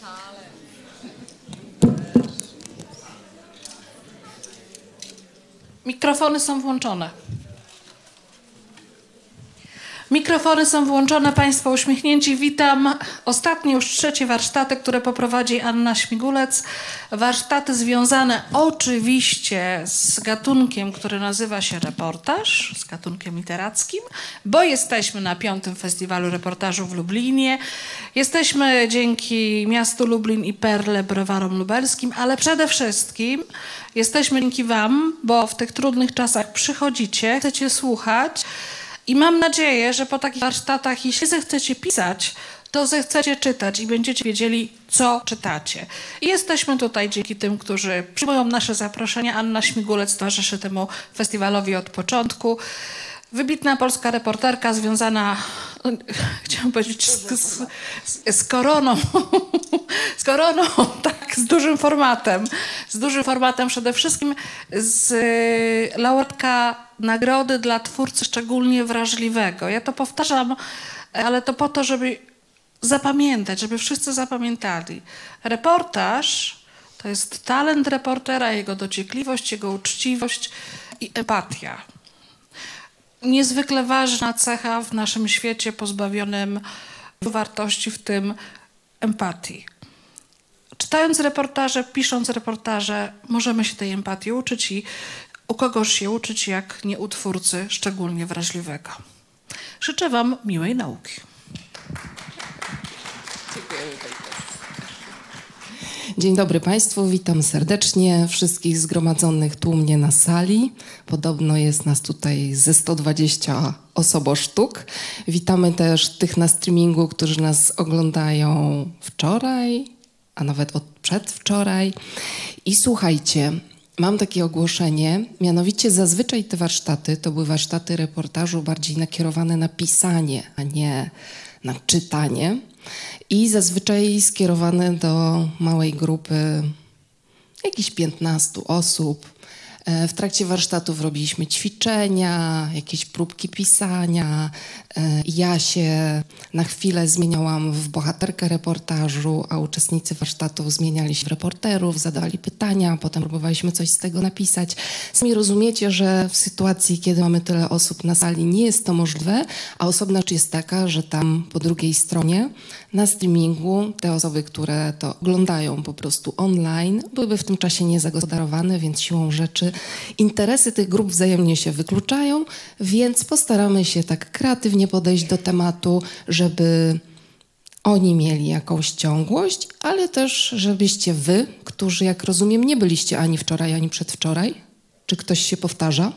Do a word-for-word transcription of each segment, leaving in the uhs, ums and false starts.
Mikrofony są włączone. Mikrofony są włączone, Państwo uśmiechnięci. Witam. Ostatnie już trzecie warsztaty, które poprowadzi Anna Śmigulec. Warsztaty związane oczywiście z gatunkiem, który nazywa się reportaż, z gatunkiem literackim, bo jesteśmy na piątym Festiwalu Reportażu w Lublinie. Jesteśmy dzięki miastu Lublin i Perle Browarom Lubelskim, ale przede wszystkim jesteśmy dzięki Wam, bo w tych trudnych czasach przychodzicie, chcecie słuchać. I mam nadzieję, że po takich warsztatach, jeśli zechcecie pisać, to zechcecie czytać i będziecie wiedzieli, co czytacie. I jesteśmy tutaj dzięki tym, którzy przyjmują nasze zaproszenia. Anna Śmigulec towarzyszy temu festiwalowi od początku. Wybitna polska reporterka związana, chciałam powiedzieć, z, z, z koroną, z koroną, tak, z dużym formatem, z dużym formatem przede wszystkim, z laureatka nagrody dla twórcy szczególnie wrażliwego. Ja to powtarzam, ale to po to, żeby zapamiętać, żeby wszyscy zapamiętali. Reportaż to jest talent reportera, jego dociekliwość, jego uczciwość i empatia. Niezwykle ważna cecha w naszym świecie pozbawionym wartości, w tym empatii. Czytając reportaże, pisząc reportaże, możemy się tej empatii uczyć i u kogoś się uczyć, jak nie u twórcy szczególnie wrażliwego. Życzę Wam miłej nauki. Dzień dobry Państwu, witam serdecznie wszystkich zgromadzonych tłumnie na sali. Podobno jest nas tutaj ze sto dwadzieścia osobosztuk. Witamy też tych na streamingu, którzy nas oglądają wczoraj, a nawet od przedwczoraj. I słuchajcie, mam takie ogłoszenie, mianowicie zazwyczaj te warsztaty to były warsztaty reportażu bardziej nakierowane na pisanie, a nie na czytanie. I zazwyczaj skierowane do małej grupy, jakichś piętnastu osób. W trakcie warsztatów robiliśmy ćwiczenia, jakieś próbki pisania. Ja się na chwilę zmieniałam w bohaterkę reportażu, a uczestnicy warsztatów zmieniali się w reporterów, zadawali pytania, potem próbowaliśmy coś z tego napisać. Sami rozumiecie, że w sytuacji, kiedy mamy tyle osób na sali, nie jest to możliwe, a osobna rzecz jest taka, że tam po drugiej stronie na streamingu te osoby, które to oglądają po prostu online, byłyby w tym czasie niezagospodarowane, więc siłą rzeczy interesy tych grup wzajemnie się wykluczają, więc postaramy się tak kreatywnie podejść do tematu, żeby oni mieli jakąś ciągłość, ale też żebyście wy, którzy jak rozumiem nie byliście ani wczoraj, ani przedwczoraj, czy ktoś się powtarza?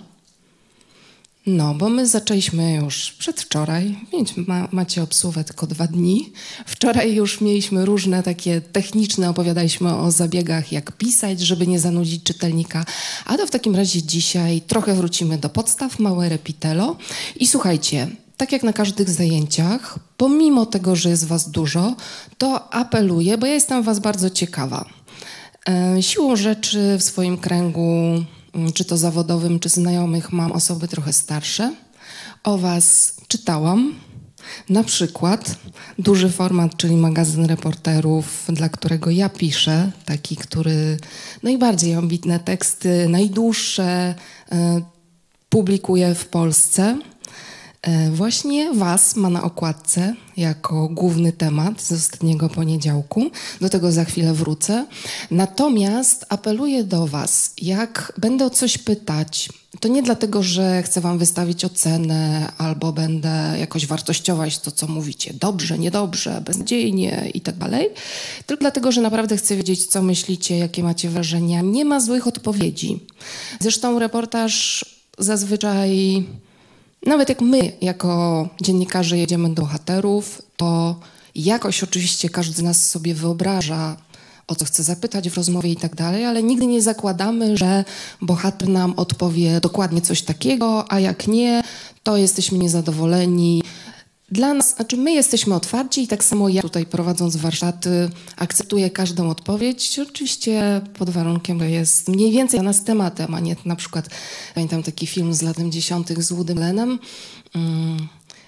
No, bo my zaczęliśmy już przedwczoraj, więc ma, macie obsługę tylko dwa dni. Wczoraj już mieliśmy różne takie techniczne, opowiadaliśmy o zabiegach, jak pisać, żeby nie zanudzić czytelnika. A to w takim razie dzisiaj trochę wrócimy do podstaw, małe repitelo. I słuchajcie, tak jak na każdych zajęciach, pomimo tego, że jest was dużo, to apeluję, bo ja jestem was bardzo ciekawa. E, siłą rzeczy w swoim kręgu, czy to zawodowym, czy znajomych, mam osoby trochę starsze. O was czytałam. Na przykład duży format, czyli magazyn reporterów, dla którego ja piszę, taki, który najbardziej ambitne teksty, najdłuższe y, publikuje w Polsce. Y, właśnie was ma na okładce jako główny temat z ostatniego poniedziałku. Do tego za chwilę wrócę. Natomiast apeluję do was, jak będę o coś pytać, to nie dlatego, że chcę wam wystawić ocenę albo będę jakoś wartościować to, co mówicie. Dobrze, niedobrze, beznadziejnie i tak dalej. Tylko dlatego, że naprawdę chcę wiedzieć, co myślicie, jakie macie wrażenia. Nie ma złych odpowiedzi. Zresztą reportaż zazwyczaj... Nawet jak my, jako dziennikarze, jedziemy do bohaterów, to jakoś oczywiście każdy z nas sobie wyobraża, o co chce zapytać w rozmowie i tak dalej, ale nigdy nie zakładamy, że bohater nam odpowie dokładnie coś takiego, a jak nie, to jesteśmy niezadowoleni. Dla nas, znaczy my jesteśmy otwarci i tak samo ja tutaj prowadząc warsztaty akceptuję każdą odpowiedź, oczywiście pod warunkiem, że jest mniej więcej dla nas tematem, a nie na przykład, pamiętam taki film z lat dziesiątych z Woodym Allenem, um,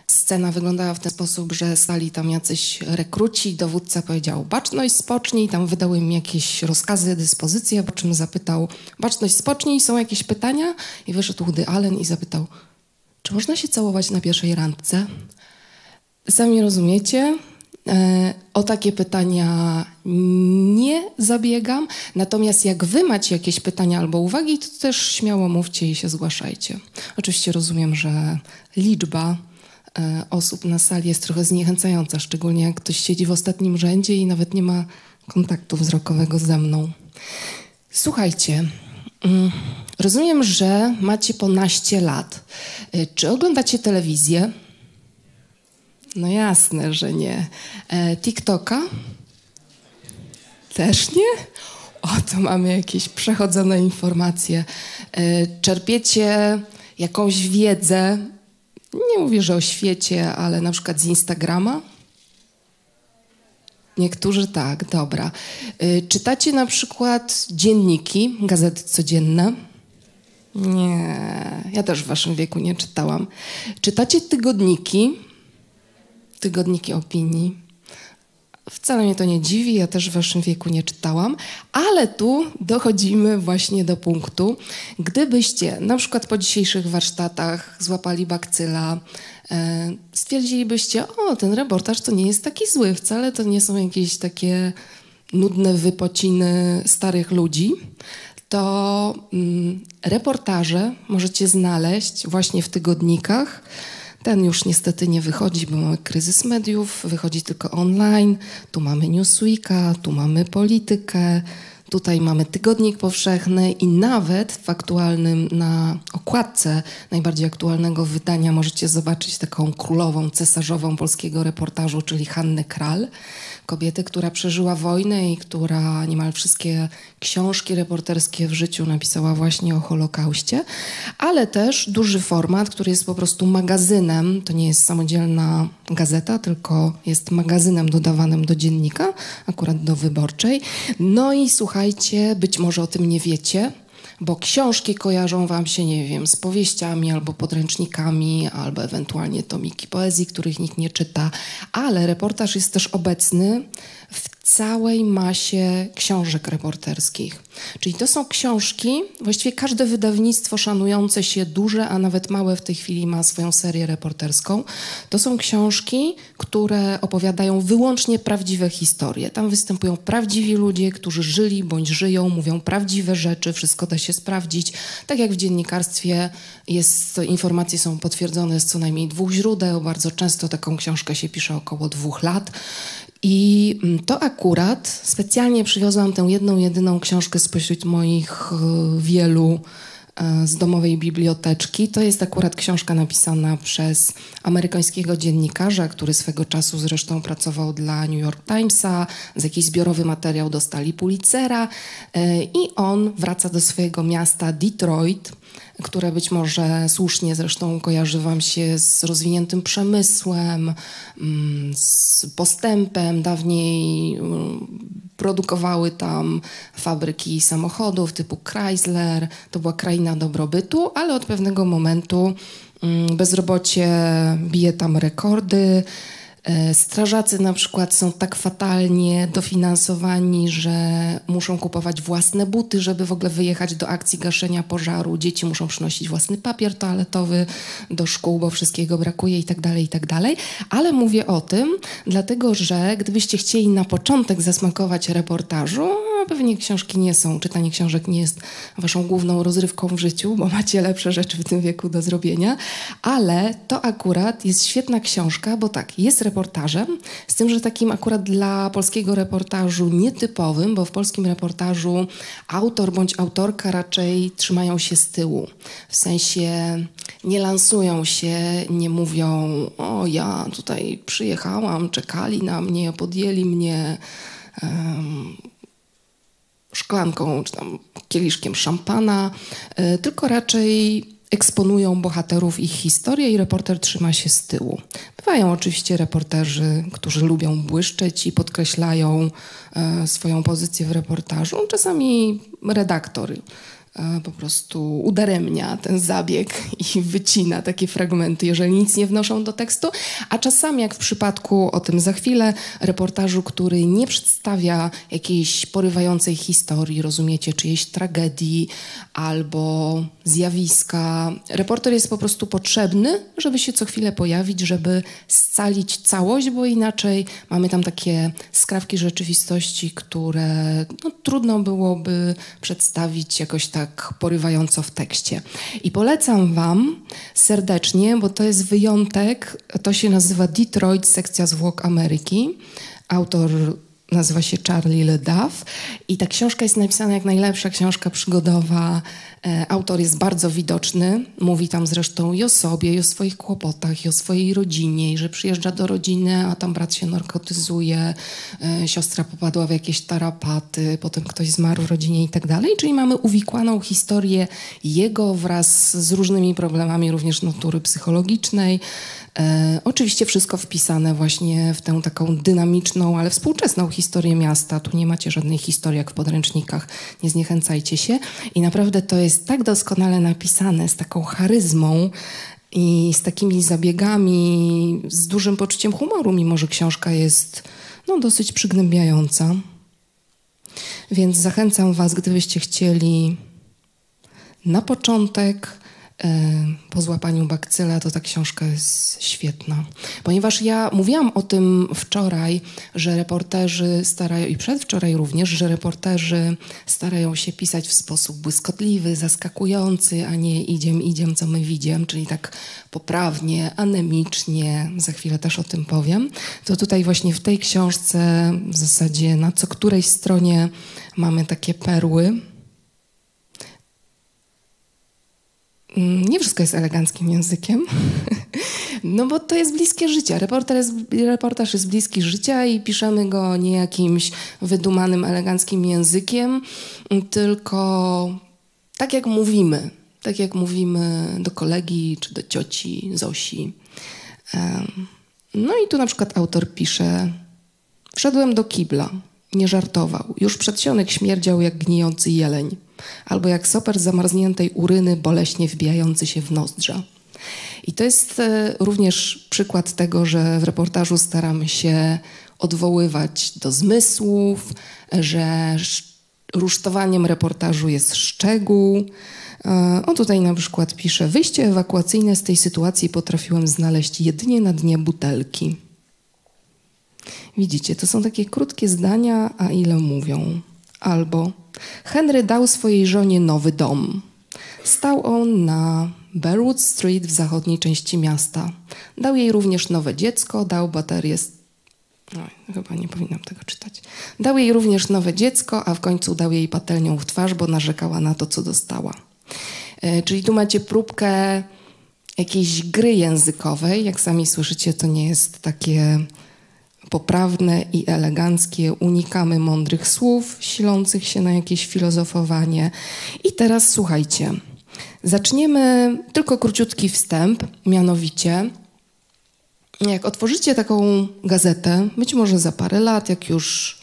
Scena wyglądała w ten sposób, że stali tam jacyś rekruci, dowódca powiedział baczność, spocznij, tam wydał im jakieś rozkazy, dyspozycje, po czym zapytał baczność, spocznij, są jakieś pytania? I wyszedł Woody Allen i zapytał, czy można się całować na pierwszej randce? Sami rozumiecie, e, o takie pytania nie zabiegam, natomiast jak wy macie jakieś pytania albo uwagi, to też śmiało mówcie i się zgłaszajcie. Oczywiście rozumiem, że liczba osób na sali jest trochę zniechęcająca, szczególnie jak ktoś siedzi w ostatnim rzędzie i nawet nie ma kontaktu wzrokowego ze mną. Słuchajcie, rozumiem, że macie po naście lat. Czy oglądacie telewizję? No jasne, że nie. TikToka? Też nie? O, to mamy jakieś przechodzone informacje. Czerpiecie jakąś wiedzę, nie mówię, że o świecie, ale na przykład z Instagrama? Niektórzy tak, dobra. Y, czytacie na przykład dzienniki, gazety codzienne? Nie, ja też w waszym wieku nie czytałam. Czytacie tygodniki? Tygodniki opinii? Wcale mnie to nie dziwi, ja też w waszym wieku nie czytałam, ale tu dochodzimy właśnie do punktu, gdybyście na przykład po dzisiejszych warsztatach złapali bakcyla, e, stwierdzilibyście, o, ten reportaż to nie jest taki zły, wcale to nie są jakieś takie nudne wypociny starych ludzi, to mm, reportaże możecie znaleźć właśnie w tygodnikach. Ten już niestety nie wychodzi, bo mamy kryzys mediów, wychodzi tylko online. Tu mamy Newsweeka, tu mamy Politykę, tutaj mamy Tygodnik Powszechny i nawet w aktualnym, na okładce najbardziej aktualnego wydania możecie zobaczyć taką królową, cesarzową polskiego reportażu, czyli Hannę Kral. Kobietę, która przeżyła wojnę i która niemal wszystkie książki reporterskie w życiu napisała właśnie o Holokauście, ale też duży format, który jest po prostu magazynem, to nie jest samodzielna gazeta, tylko jest magazynem dodawanym do dziennika, akurat do Wyborczej. No i słuchajcie, być może o tym nie wiecie, bo książki kojarzą wam się, nie wiem, z powieściami albo podręcznikami, albo ewentualnie tomiki poezji, których nikt nie czyta, ale reportaż jest też obecny w całej masie książek reporterskich. Czyli to są książki, właściwie każde wydawnictwo szanujące się, duże, a nawet małe w tej chwili ma swoją serię reporterską. To są książki, które opowiadają wyłącznie prawdziwe historie. Tam występują prawdziwi ludzie, którzy żyli bądź żyją, mówią prawdziwe rzeczy, wszystko da się sprawdzić. Tak jak w dziennikarstwie jest, informacje są potwierdzone z co najmniej dwóch źródeł. Bardzo często taką książkę się pisze około dwóch lat. I to akurat specjalnie przywiozłam tę jedną, jedyną książkę spośród moich wielu z domowej biblioteczki. To jest akurat książka napisana przez amerykańskiego dziennikarza, który swego czasu zresztą pracował dla New York Timesa. Z jakiś zbiorowy materiał dostali Pulitzera i on wraca do swojego miasta Detroit, które być może słusznie zresztą kojarzy wam się z rozwiniętym przemysłem, z postępem. Dawniej produkowały tam fabryki samochodów typu Chrysler. To była kraina dobrobytu, ale od pewnego momentu bezrobocie bije tam rekordy. Strażacy na przykład są tak fatalnie dofinansowani, że muszą kupować własne buty, żeby w ogóle wyjechać do akcji gaszenia pożaru. Dzieci muszą przynosić własny papier toaletowy do szkół, bo wszystkiego brakuje i tak dalej, i tak dalej. Ale mówię o tym, dlatego że gdybyście chcieli na początek zasmakować reportażu, pewnie książki nie są, czytanie książek nie jest waszą główną rozrywką w życiu, bo macie lepsze rzeczy w tym wieku do zrobienia, ale to akurat jest świetna książka, bo tak, jest reportażem, z tym, że takim akurat dla polskiego reportażu nietypowym, bo w polskim reportażu autor bądź autorka raczej trzymają się z tyłu. W sensie nie lansują się, nie mówią, o ja tutaj przyjechałam, czekali na mnie, podjęli mnie um, szklanką czy tam kieliszkiem szampana, y, tylko raczej eksponują bohaterów, ich historię i reporter trzyma się z tyłu. Bywają oczywiście reporterzy, którzy lubią błyszczeć i podkreślają y, swoją pozycję w reportażu. Czasami redaktor po prostu udaremnia ten zabieg i wycina takie fragmenty, jeżeli nic nie wnoszą do tekstu, a czasami, jak w przypadku, o tym za chwilę, reportażu, który nie przedstawia jakiejś porywającej historii, rozumiecie, czyjejś tragedii albo zjawiska. Reporter jest po prostu potrzebny, żeby się co chwilę pojawić, żeby scalić całość, bo inaczej mamy tam takie skrawki rzeczywistości, które no, trudno byłoby przedstawić jakoś tak porywająco w tekście. I polecam wam serdecznie, bo to jest wyjątek, to się nazywa Detroit, sekcja zwłok Ameryki. Autor nazywa się Charlie Le Duff i ta książka jest napisana jak najlepsza książka przygodowa. E, autor jest bardzo widoczny, mówi tam zresztą i o sobie, i o swoich kłopotach, i o swojej rodzinie, i że przyjeżdża do rodziny, a tam brat się narkotyzuje, e, siostra popadła w jakieś tarapaty, potem ktoś zmarł w rodzinie i tak dalej. Czyli mamy uwikłaną historię jego wraz z różnymi problemami również natury psychologicznej. E, oczywiście wszystko wpisane właśnie w tę taką dynamiczną, ale współczesną historię miasta. Tu nie macie żadnej historii jak w podręcznikach, nie zniechęcajcie się. I naprawdę to jest tak doskonale napisane, z taką charyzmą i z takimi zabiegami, z dużym poczuciem humoru, mimo że książka jest no, dosyć przygnębiająca. Więc zachęcam was, gdybyście chcieli na początek po złapaniu bakcyla, to ta książka jest świetna. Ponieważ ja mówiłam o tym wczoraj, że reporterzy starają, i przedwczoraj również, że reporterzy starają się pisać w sposób błyskotliwy, zaskakujący, a nie idziem, idziem, co my widziem, czyli tak poprawnie, anemicznie, za chwilę też o tym powiem. To tutaj właśnie w tej książce w zasadzie na co którejś stronie mamy takie perły. Nie wszystko jest eleganckim językiem, no bo to jest bliskie życia. Reporter jest, reportaż jest bliski życia i piszemy go nie jakimś wydumanym, eleganckim językiem, tylko tak jak mówimy. Tak jak mówimy do kolegi czy do cioci Zosi. No i tu na przykład autor pisze: wszedłem do kibla, nie żartował. Już przedsionek śmierdział jak gnijący jeleń. Albo jak soper zamarzniętej uryny boleśnie wbijający się w nozdrza. I to jest również przykład tego, że w reportażu staramy się odwoływać do zmysłów, że rusztowaniem reportażu jest szczegół. On tutaj na przykład pisze: wyjście ewakuacyjne z tej sytuacji potrafiłem znaleźć jedynie na dnie butelki. Widzicie, to są takie krótkie zdania, a ile mówią. Albo Henry dał swojej żonie nowy dom. Stał on na Bearwood Street w zachodniej części miasta. Dał jej również nowe dziecko, dał baterię... Oj, chyba nie powinnam tego czytać. Dał jej również nowe dziecko, a w końcu dał jej patelnią w twarz, bo narzekała na to, co dostała. E, czyli tu macie próbkę jakiejś gry językowej. Jak sami słyszycie, to nie jest takie poprawne i eleganckie. Unikamy mądrych słów, silących się na jakieś filozofowanie. I teraz słuchajcie, zaczniemy tylko króciutki wstęp, mianowicie jak otworzycie taką gazetę, być może za parę lat, jak już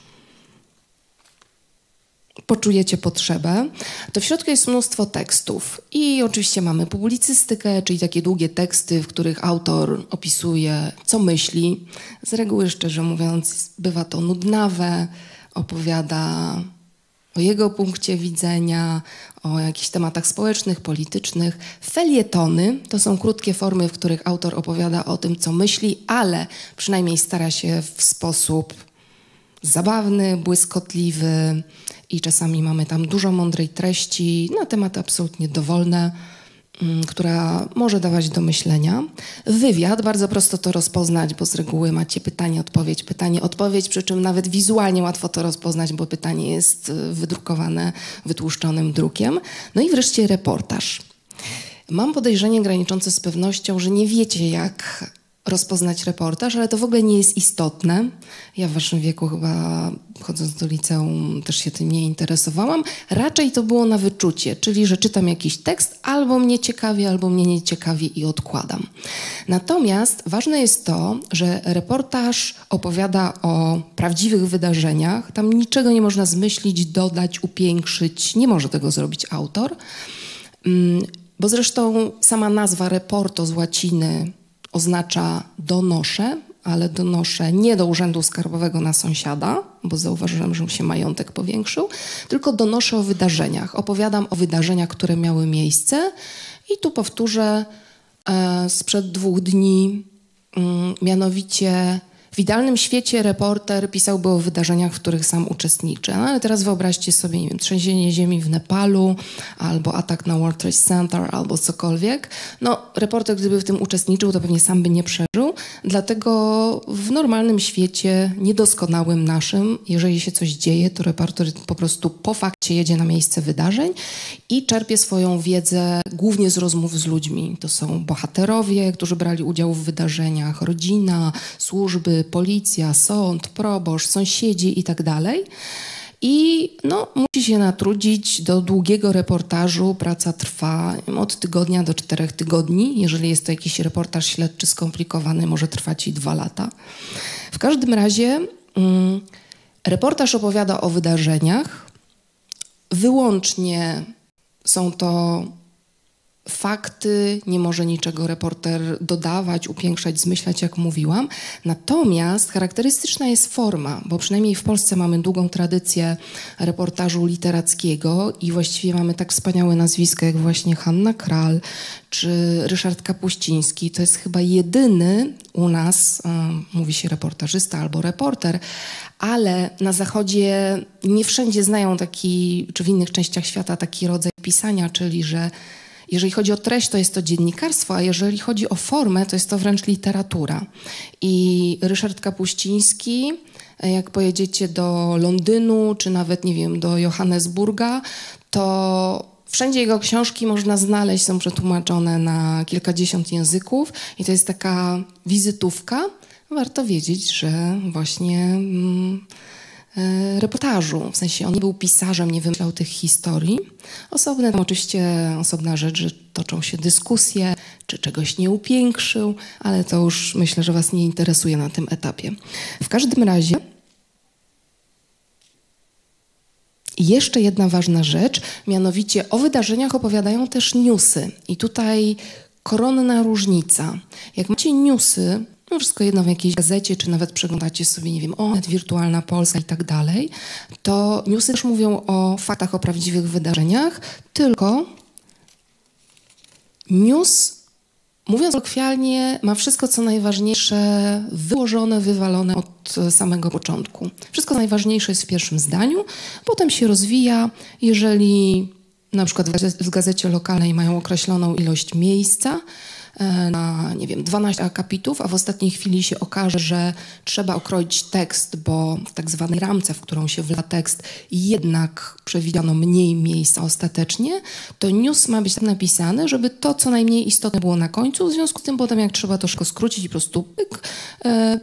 poczujecie potrzebę, to w środku jest mnóstwo tekstów i oczywiście mamy publicystykę, czyli takie długie teksty, w których autor opisuje, co myśli. Z reguły, szczerze mówiąc, bywa to nudnawe, opowiada o jego punkcie widzenia, o jakichś tematach społecznych, politycznych. Felietony to są krótkie formy, w których autor opowiada o tym, co myśli, ale przynajmniej stara się w sposób zabawny, błyskotliwy i czasami mamy tam dużo mądrej treści na tematy absolutnie dowolne, która może dawać do myślenia. Wywiad, bardzo prosto to rozpoznać, bo z reguły macie pytanie, odpowiedź, pytanie, odpowiedź, przy czym nawet wizualnie łatwo to rozpoznać, bo pytanie jest wydrukowane wytłuszczonym drukiem. No i wreszcie reportaż. Mam podejrzenie graniczące z pewnością, że nie wiecie, jak rozpoznać reportaż, ale to w ogóle nie jest istotne. Ja w waszym wieku chyba, chodząc do liceum, też się tym nie interesowałam. Raczej to było na wyczucie, czyli że czytam jakiś tekst, albo mnie ciekawi, albo mnie nie ciekawi i odkładam. Natomiast ważne jest to, że reportaż opowiada o prawdziwych wydarzeniach. Tam niczego nie można zmyślić, dodać, upiększyć. Nie może tego zrobić autor. Bo zresztą sama nazwa reporto z łaciny oznacza donoszę, ale donoszę nie do urzędu skarbowego na sąsiada, bo zauważyłam, że mu się majątek powiększył, tylko donoszę o wydarzeniach. Opowiadam o wydarzeniach, które miały miejsce i tu powtórzę e, sprzed dwóch dni, mm, mianowicie w idealnym świecie reporter pisałby o wydarzeniach, w których sam uczestniczy. No, ale teraz wyobraźcie sobie, nie wiem, trzęsienie ziemi w Nepalu, albo atak na World Trade Center, albo cokolwiek. No, reporter, gdyby w tym uczestniczył, to pewnie sam by nie przeżył. Dlatego w normalnym świecie, niedoskonałym naszym, jeżeli się coś dzieje, to reporter po prostu po fakcie jedzie na miejsce wydarzeń i czerpie swoją wiedzę głównie z rozmów z ludźmi. To są bohaterowie, którzy brali udział w wydarzeniach, rodzina, służby, policja, sąd, proboszcz, sąsiedzi i tak dalej. I no, musi się natrudzić do długiego reportażu. Praca trwa od tygodnia do czterech tygodni. Jeżeli jest to jakiś reportaż śledczy skomplikowany, może trwać i dwa lata. W każdym razie mm, reportaż opowiada o wydarzeniach. Wyłącznie są to fakty, nie może niczego reporter dodawać, upiększać, zmyślać, jak mówiłam. Natomiast charakterystyczna jest forma, bo przynajmniej w Polsce mamy długą tradycję reportażu literackiego i właściwie mamy tak wspaniałe nazwiska jak właśnie Hanna Kral czy Ryszard Kapuściński. To jest chyba jedyny u nas, um, mówi się reportażysta albo reporter, ale na Zachodzie nie wszędzie znają taki, czy w innych częściach świata taki rodzaj pisania, czyli że jeżeli chodzi o treść, to jest to dziennikarstwo, a jeżeli chodzi o formę, to jest to wręcz literatura. I Ryszard Kapuściński, jak pojedziecie do Londynu, czy nawet, nie wiem, do Johannesburga, to wszędzie jego książki można znaleźć, są przetłumaczone na kilkadziesiąt języków i to jest taka wizytówka. Warto wiedzieć, że właśnie mm, e, reportażu, w sensie on nie był pisarzem, nie wymyślał tych historii. Osobne, tam oczywiście osobna rzecz, że toczą się dyskusje, czy czegoś nie upiększył, ale to już myślę, że was nie interesuje na tym etapie. W każdym razie jeszcze jedna ważna rzecz, mianowicie o wydarzeniach opowiadają też newsy. I tutaj koronna różnica. Jak macie newsy, no wszystko jedno w jakiejś gazecie, czy nawet przeglądacie sobie, nie wiem, o, Wirtualna Polska i tak dalej, to newsy też mówią o faktach, o prawdziwych wydarzeniach, tylko news, mówiąc kolokwialnie, ma wszystko, co najważniejsze wyłożone, wywalone od samego początku. Wszystko najważniejsze jest w pierwszym zdaniu, potem się rozwija. Jeżeli na przykład w gazecie lokalnej mają określoną ilość miejsca na, nie wiem, dwanaście akapitów, a w ostatniej chwili się okaże, że trzeba okroić tekst, bo w tak zwanej ramce, w którą się wla tekst, jednak przewidziano mniej miejsca ostatecznie, to news ma być tak napisane, żeby to, co najmniej istotne było na końcu, w związku z tym potem, jak trzeba to szybko skrócić i po prostu pyk, e,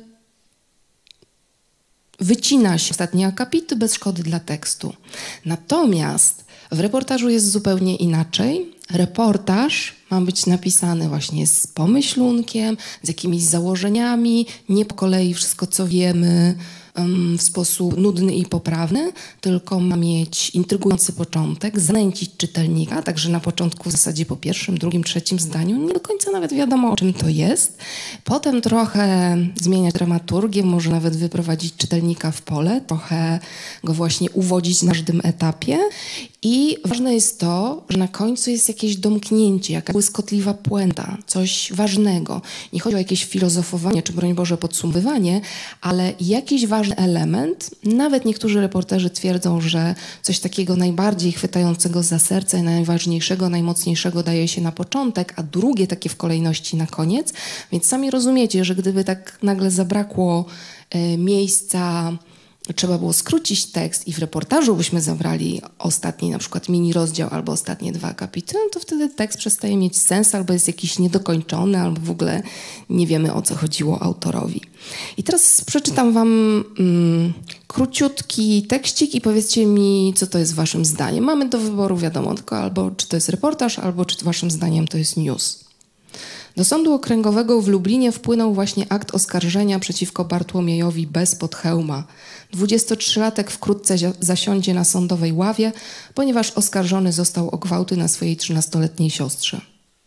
wycina się ostatnie akapity bez szkody dla tekstu. Natomiast w reportażu jest zupełnie inaczej. Reportaż ma być napisany właśnie z pomyślunkiem, z jakimiś założeniami, nie po kolei wszystko, co wiemy, w sposób nudny i poprawny, tylko ma mieć intrygujący początek, zanęcić czytelnika, także na początku w zasadzie po pierwszym, drugim, trzecim zdaniu nie do końca nawet wiadomo, o czym to jest. Potem trochę zmieniać dramaturgię, może nawet wyprowadzić czytelnika w pole, trochę go właśnie uwodzić na każdym etapie. I ważne jest to, że na końcu jest jakieś domknięcie, jakaś błyskotliwa puenta, coś ważnego. Nie chodzi o jakieś filozofowanie, czy broń Boże podsumowywanie, ale jakiś ważny element. Nawet niektórzy reporterzy twierdzą, że coś takiego najbardziej chwytającego za serce, najważniejszego, najmocniejszego daje się na początek, a drugie takie w kolejności na koniec. Więc sami rozumiecie, że gdyby tak nagle zabrakło y, miejsca trzeba było skrócić tekst i w reportażu byśmy zabrali ostatni na przykład mini rozdział albo ostatnie dwa akapity, no to wtedy tekst przestaje mieć sens albo jest jakiś niedokończony, albo w ogóle nie wiemy, o co chodziło autorowi. I teraz przeczytam wam mm, króciutki tekścik i powiedzcie mi, co to jest waszym zdaniem. Mamy do wyboru, wiadomo, tylko albo czy to jest reportaż, albo czy waszym zdaniem to jest news. Do Sądu Okręgowego w Lublinie wpłynął właśnie akt oskarżenia przeciwko Bartłomiejowi B. z Podchełma. dwudziestotrzylatek wkrótce zasiądzie na sądowej ławie, ponieważ oskarżony został o gwałty na swojej trzynastoletniej siostrze.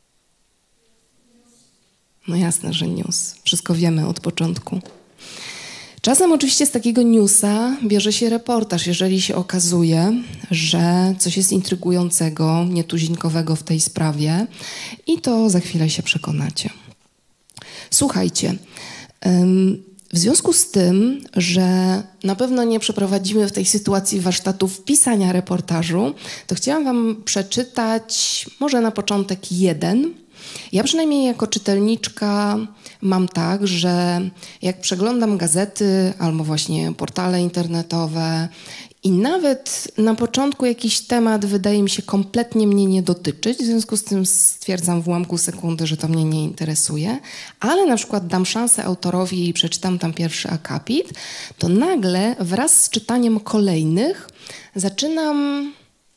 No jasne, że news. Wszystko wiemy od początku. Czasem oczywiście z takiego newsa bierze się reportaż, jeżeli się okazuje, że coś jest intrygującego, nietuzinkowego w tej sprawie i to za chwilę się przekonacie. Słuchajcie, w związku z tym, że na pewno nie przeprowadzimy w tej sytuacji warsztatów pisania reportażu, to chciałam wam przeczytać może na początek jeden. Ja przynajmniej jako czytelniczka mam tak, że jak przeglądam gazety albo właśnie portale internetowe i nawet na początku jakiś temat wydaje mi się kompletnie mnie nie dotyczyć, w związku z tym stwierdzam w ułamku sekundy, że to mnie nie interesuje, ale na przykład dam szansę autorowi i przeczytam tam pierwszy akapit, to nagle wraz z czytaniem kolejnych zaczynam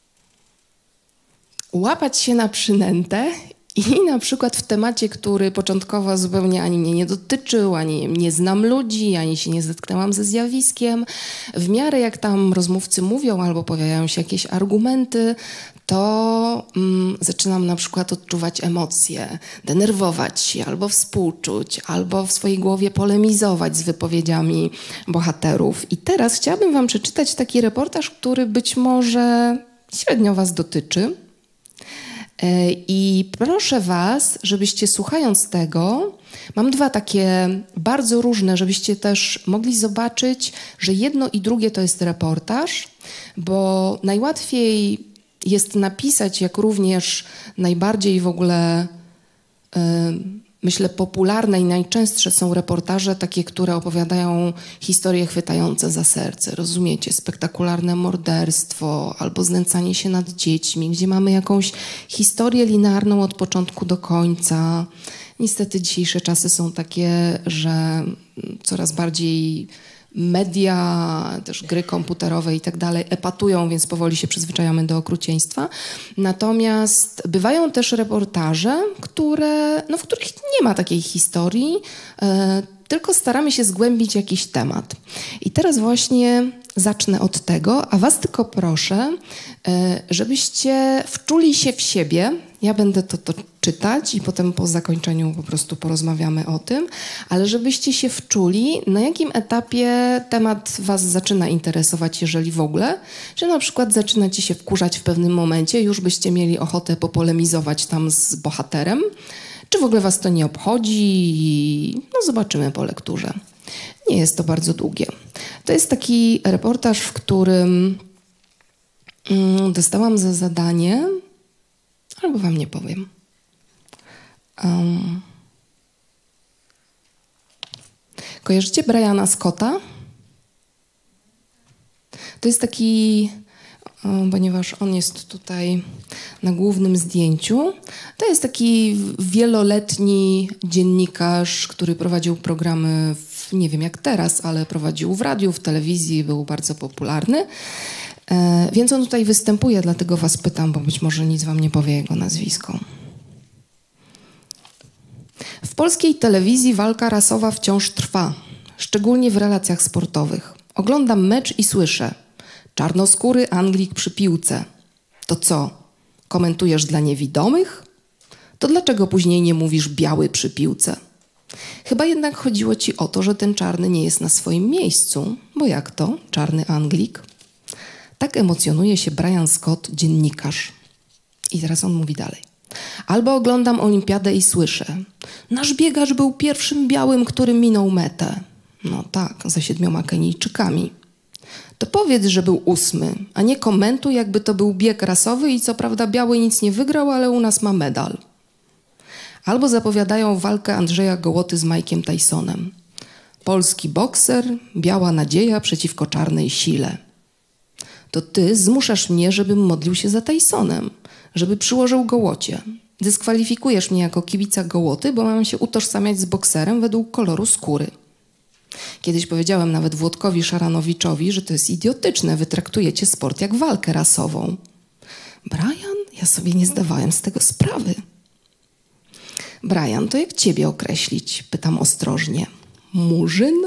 łapać się na przynętę i na przykład w temacie, który początkowo zupełnie ani mnie nie dotyczył, ani nie znam ludzi, ani się nie zetknęłam ze zjawiskiem, w miarę jak tam rozmówcy mówią albo pojawiają się jakieś argumenty, to mm, zaczynam na przykład odczuwać emocje, denerwować się, albo współczuć, albo w swojej głowie polemizować z wypowiedziami bohaterów. I teraz chciałabym wam przeczytać taki reportaż, który być może średnio was dotyczy. I proszę was, żebyście słuchając tego, mam dwa takie bardzo różne, żebyście też mogli zobaczyć, że jedno i drugie to jest reportaż, bo najłatwiej jest napisać, jak również najbardziej w ogóle yy, myślę popularne i najczęstsze są reportaże takie, które opowiadają historie chwytające za serce. Rozumiecie? Spektakularne morderstwo albo znęcanie się nad dziećmi, gdzie mamy jakąś historię linearną od początku do końca. Niestety dzisiejsze czasy są takie, że coraz bardziej media, też gry komputerowe i tak dalej epatują, więc powoli się przyzwyczajamy do okrucieństwa. Natomiast bywają też reportaże, które, no, w których nie ma takiej historii, e, tylko staramy się zgłębić jakiś temat. I teraz właśnie zacznę od tego, a was tylko proszę, e, żebyście wczuli się w siebie. Ja będę to, to czytać i potem po zakończeniu po prostu porozmawiamy o tym, ale żebyście się wczuli, na jakim etapie temat was zaczyna interesować, jeżeli w ogóle, że na przykład zaczynacie się wkurzać w pewnym momencie, już byście mieli ochotę popolemizować tam z bohaterem, czy w ogóle was to nie obchodzi, no zobaczymy po lekturze. Nie jest to bardzo długie. To jest taki reportaż, w którym mm, dostałam za zadanie, albo wam nie powiem. Um, kojarzycie Briana Scotta? To jest taki, um, ponieważ on jest tutaj na głównym zdjęciu, to jest taki wieloletni dziennikarz, który prowadził programy, w, nie wiem jak teraz, ale prowadził w radiu, w telewizji, był bardzo popularny. E, więc on tutaj występuje, dlatego was pytam, bo być może nic wam nie powie jego nazwisko. W polskiej telewizji walka rasowa wciąż trwa, szczególnie w relacjach sportowych. Oglądam mecz i słyszę: czarnoskóry Anglik przy piłce. To co, komentujesz dla niewidomych? To dlaczego później nie mówisz biały przy piłce? Chyba jednak chodziło ci o to, że ten czarny nie jest na swoim miejscu, bo jak to, czarny Anglik? Tak emocjonuje się Brian Scott, dziennikarz. I teraz on mówi dalej. Albo oglądam olimpiadę i słyszę: nasz biegacz był pierwszym białym, który minął metę. No tak, za siedmioma Kenijczykami. To powiedz, że był ósmy, a nie komentuj, jakby to był bieg rasowy i co prawda biały nic nie wygrał, ale u nas ma medal. Albo zapowiadają walkę Andrzeja Gołoty z Mike'iem Tysonem. Polski bokser, biała nadzieja przeciwko czarnej sile. To ty zmuszasz mnie, żebym modlił się za Tysonem, żeby przyłożył Gołocie. Dyskwalifikujesz mnie jako kibica Gołoty, bo mam się utożsamiać z bokserem według koloru skóry. Kiedyś powiedziałem nawet Włodkowi Szaranowiczowi, że to jest idiotyczne, wy traktujecie sport jak walkę rasową. Brian, ja sobie nie zdawałem z tego sprawy. Brian, to jak ciebie określić? Pytam ostrożnie. Murzyn?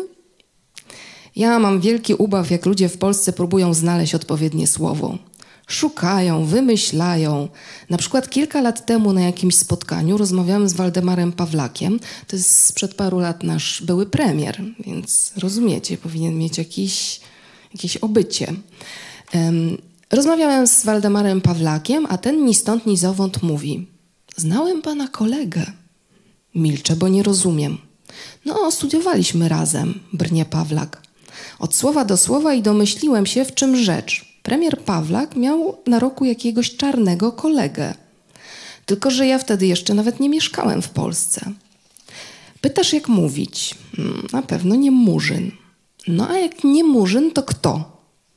Ja mam wielki ubaw, jak ludzie w Polsce próbują znaleźć odpowiednie słowo. Szukają, wymyślają. Na przykład kilka lat temu na jakimś spotkaniu rozmawiałem z Waldemarem Pawlakiem. To jest sprzed paru lat nasz były premier, więc rozumiecie, powinien mieć jakiś, jakieś obycie. Um, rozmawiałem z Waldemarem Pawlakiem, a ten ni stąd, ni zowąd mówi: znałem pana kolegę. Milczę, bo nie rozumiem. No, studiowaliśmy razem, brnie Pawlak. Od słowa do słowa i domyśliłem się, w czym rzecz. Premier Pawlak miał na roku jakiegoś czarnego kolegę. Tylko że ja wtedy jeszcze nawet nie mieszkałem w Polsce. Pytasz, jak mówić? Na pewno nie Murzyn. No a jak nie Murzyn, to kto?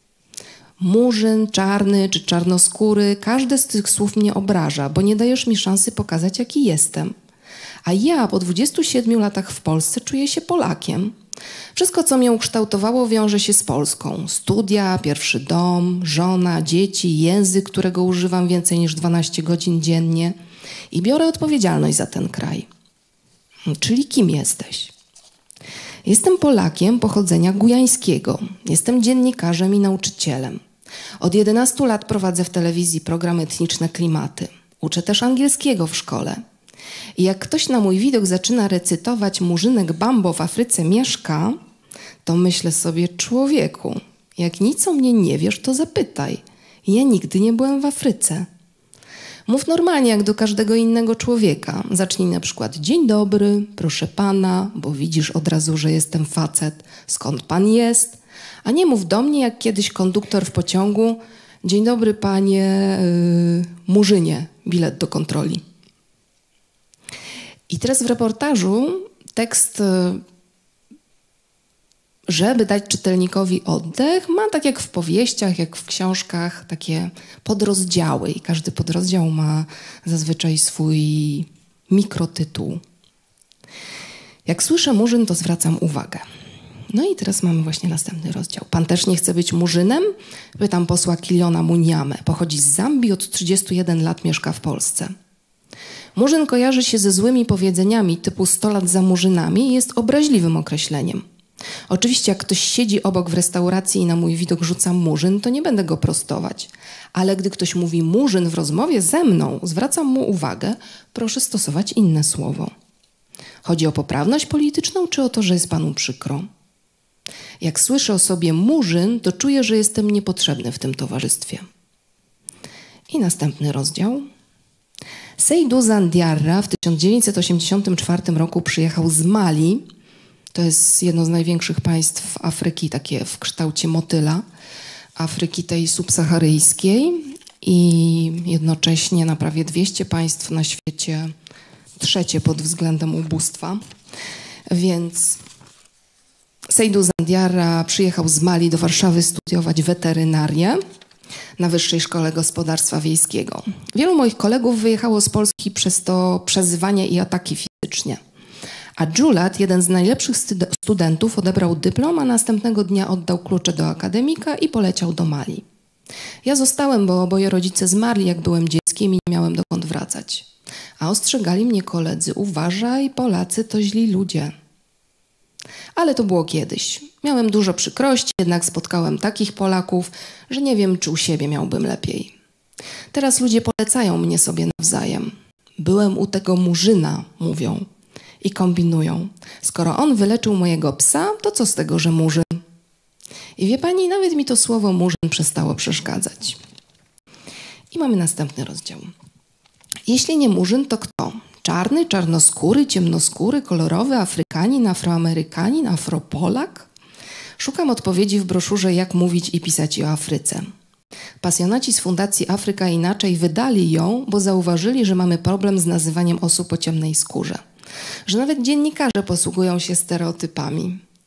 Murzyn, czarny czy czarnoskóry, każde z tych słów mnie obraża, bo nie dajesz mi szansy pokazać, jaki jestem. A ja po dwudziestu siedmiu latach w Polsce czuję się Polakiem. Wszystko, co mnie ukształtowało, wiąże się z Polską. Studia, pierwszy dom, żona, dzieci, język, którego używam więcej niż dwanaście godzin dziennie i biorę odpowiedzialność za ten kraj. Czyli kim jesteś? Jestem Polakiem pochodzenia gujańskiego. Jestem dziennikarzem i nauczycielem. Od jedenastu lat prowadzę w telewizji program Etniczne Klimaty. Uczę też angielskiego w szkole. I jak ktoś na mój widok zaczyna recytować Murzynek Bambo w Afryce mieszka, to myślę sobie: człowieku, jak nic o mnie nie wiesz, to zapytaj. Ja nigdy nie byłem w Afryce. Mów normalnie jak do każdego innego człowieka. Zacznij na przykład: dzień dobry, proszę pana, bo widzisz od razu, że jestem facet. Skąd pan jest? A nie mów do mnie jak kiedyś konduktor w pociągu: dzień dobry panie yy, Murzynie, bilet do kontroli. I teraz w reportażu tekst, żeby dać czytelnikowi oddech, ma tak jak w powieściach, jak w książkach, takie podrozdziały. I każdy podrozdział ma zazwyczaj swój mikrotytuł. Jak słyszę Murzyn, to zwracam uwagę. No i teraz mamy właśnie następny rozdział. Pan też nie chce być Murzynem? Pytam posła Kiliona Muniamę. Pochodzi z Zambii, od trzydziestu jeden lat mieszka w Polsce. Murzyn kojarzy się ze złymi powiedzeniami typu sto lat za Murzynami i jest obraźliwym określeniem. Oczywiście jak ktoś siedzi obok w restauracji i na mój widok rzuca Murzyn, to nie będę go prostować. Ale gdy ktoś mówi Murzyn w rozmowie ze mną, zwracam mu uwagę, proszę stosować inne słowo. Chodzi o poprawność polityczną, czy o to, że jest panu przykro? Jak słyszę o sobie Murzyn, to czuję, że jestem niepotrzebny w tym towarzystwie. I następny rozdział. Seydou Zandiarra w tysiąc dziewięćset osiemdziesiątym czwartym roku przyjechał z Mali. To jest jedno z największych państw Afryki, takie w kształcie motyla, Afryki tej subsaharyjskiej i jednocześnie na prawie dwieście państw na świecie, trzecie pod względem ubóstwa. Więc Seydou Zandiarra przyjechał z Mali do Warszawy studiować weterynarię na Wyższej Szkole Gospodarstwa Wiejskiego. Wielu moich kolegów wyjechało z Polski przez to przezywanie i ataki fizycznie. A Dżulat, jeden z najlepszych studentów, odebrał dyplom, a następnego dnia oddał klucze do akademika i poleciał do Mali. Ja zostałem, bo oboje rodzice zmarli, jak byłem dzieckiem i nie miałem dokąd wracać. A ostrzegali mnie koledzy: uważaj, Polacy to źli ludzie. Ale to było kiedyś. Miałem dużo przykrości, jednak spotkałem takich Polaków, że nie wiem, czy u siebie miałbym lepiej. Teraz ludzie polecają mnie sobie nawzajem. Byłem u tego Murzyna, mówią. I kombinują. Skoro on wyleczył mojego psa, to co z tego, że Murzyn? I wie pani, nawet mi to słowo Murzyn przestało przeszkadzać. I mamy następny rozdział. Jeśli nie Murzyn, to kto? Czarny, czarnoskóry, ciemnoskóry, kolorowy, Afrykanin, Afroamerykanin, Afropolak? Szukam odpowiedzi w broszurze Jak mówić i pisać o Afryce. Pasjonaci z Fundacji Afryka Inaczej wydali ją, bo zauważyli, że mamy problem z nazywaniem osób o ciemnej skórze. Że nawet dziennikarze posługują się stereotypami.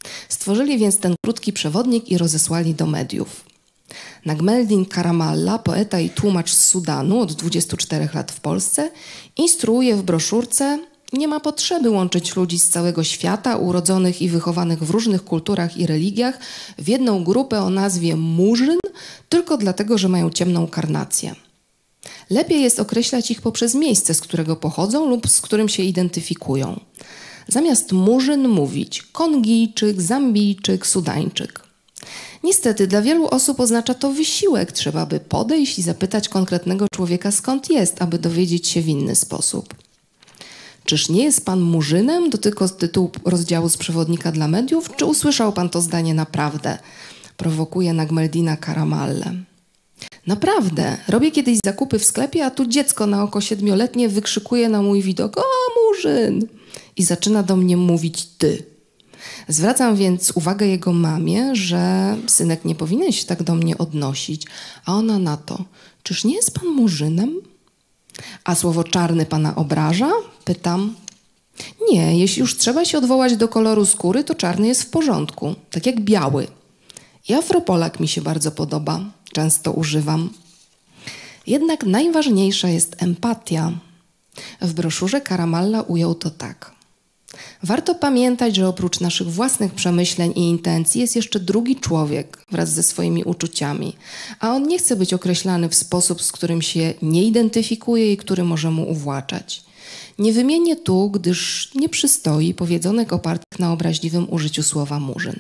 Stworzyli więc ten krótki przewodnik i rozesłali do mediów. Nagmeldin Karamalla, poeta i tłumacz z Sudanu, od dwudziestu czterech lat w Polsce, instruuje w broszurce: nie ma potrzeby łączyć ludzi z całego świata, urodzonych i wychowanych w różnych kulturach i religiach, w jedną grupę o nazwie Murzyn, tylko dlatego, że mają ciemną karnację. Lepiej jest określać ich poprzez miejsce, z którego pochodzą lub z którym się identyfikują. Zamiast Murzyn mówić Kongijczyk, Zambijczyk, Sudańczyk. Niestety dla wielu osób oznacza to wysiłek. Trzeba by podejść i zapytać konkretnego człowieka, skąd jest, aby dowiedzieć się w inny sposób. Czyż nie jest pan Murzynem? To tylko tytuł rozdziału z przewodnika dla mediów. Czy usłyszał pan to zdanie naprawdę? Prowokuje Nagmeldina Karamallę. Naprawdę. Robię kiedyś zakupy w sklepie, a tu dziecko na oko siedmioletnie wykrzykuje na mój widok: o, Murzyn! I zaczyna do mnie mówić ty. Zwracam więc uwagę jego mamie, że synek, nie powinien się tak do mnie odnosić. A ona na to: czyż nie jest pan Murzynem? A słowo czarny pana obraża? Pytam. Nie, jeśli już trzeba się odwołać do koloru skóry, to czarny jest w porządku, tak jak biały. I Afropolak mi się bardzo podoba, często używam. Jednak najważniejsza jest empatia. W broszurze Karamalla ujął to tak. Warto pamiętać, że oprócz naszych własnych przemyśleń i intencji jest jeszcze drugi człowiek wraz ze swoimi uczuciami, a on nie chce być określany w sposób, z którym się nie identyfikuje i który może mu uwłaczać. Nie wymienię tu, gdyż nie przystoi powiedzonek opartych na obraźliwym użyciu słowa Murzyn.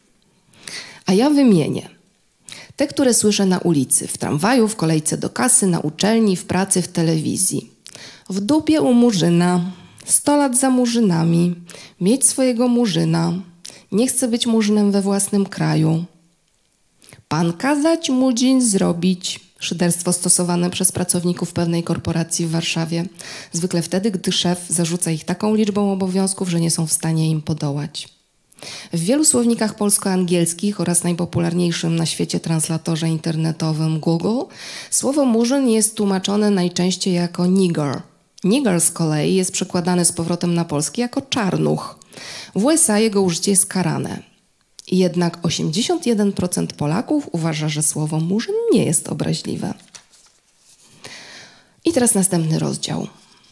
A ja wymienię te, które słyszę na ulicy, w tramwaju, w kolejce do kasy, na uczelni, w pracy, w telewizji. W dupie u Murzyna, sto lat za Murzynami, mieć swojego Murzyna, nie chcę być Murzynem we własnym kraju. Pan kazać Murzyn zrobić. Szyderstwo stosowane przez pracowników pewnej korporacji w Warszawie. Zwykle wtedy, gdy szef zarzuca ich taką liczbą obowiązków, że nie są w stanie im podołać. W wielu słownikach polsko-angielskich oraz najpopularniejszym na świecie translatorze internetowym Google słowo Murzyn jest tłumaczone najczęściej jako nigger. Nigger z kolei jest przekładany z powrotem na polski jako czarnuch. W U S A jego użycie jest karane. Jednak osiemdziesiąt jeden procent Polaków uważa, że słowo Murzyn nie jest obraźliwe. I teraz następny rozdział.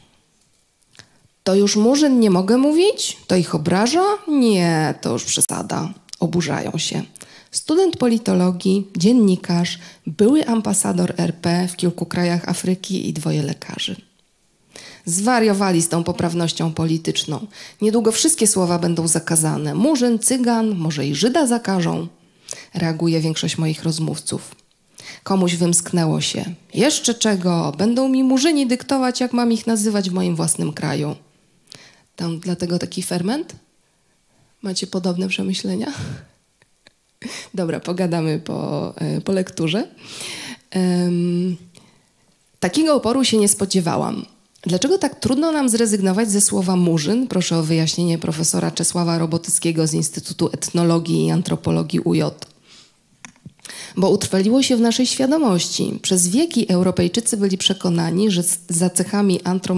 To już Murzyn nie mogę mówić? To ich obraża? Nie, to już przesada. Oburzają się. Student politologii, dziennikarz, były ambasador R P w kilku krajach Afryki i dwoje lekarzy. Zwariowali z tą poprawnością polityczną. Niedługo wszystkie słowa będą zakazane. Murzyn, cygan, może i Żyda zakażą. Reaguje większość moich rozmówców. Komuś wymsknęło się. Jeszcze czego? Będą mi Murzyni dyktować, jak mam ich nazywać w moim własnym kraju. Tam dlatego taki ferment? Macie podobne przemyślenia? Dobra, pogadamy po, po lekturze. Um, takiego oporu się nie spodziewałam. Dlaczego tak trudno nam zrezygnować ze słowa Murzyn? Proszę o wyjaśnienie profesora Czesława Robotyckiego z Instytutu Etnologii i Antropologii U J. Bo utrwaliło się w naszej świadomości. Przez wieki Europejczycy byli przekonani, że za cechami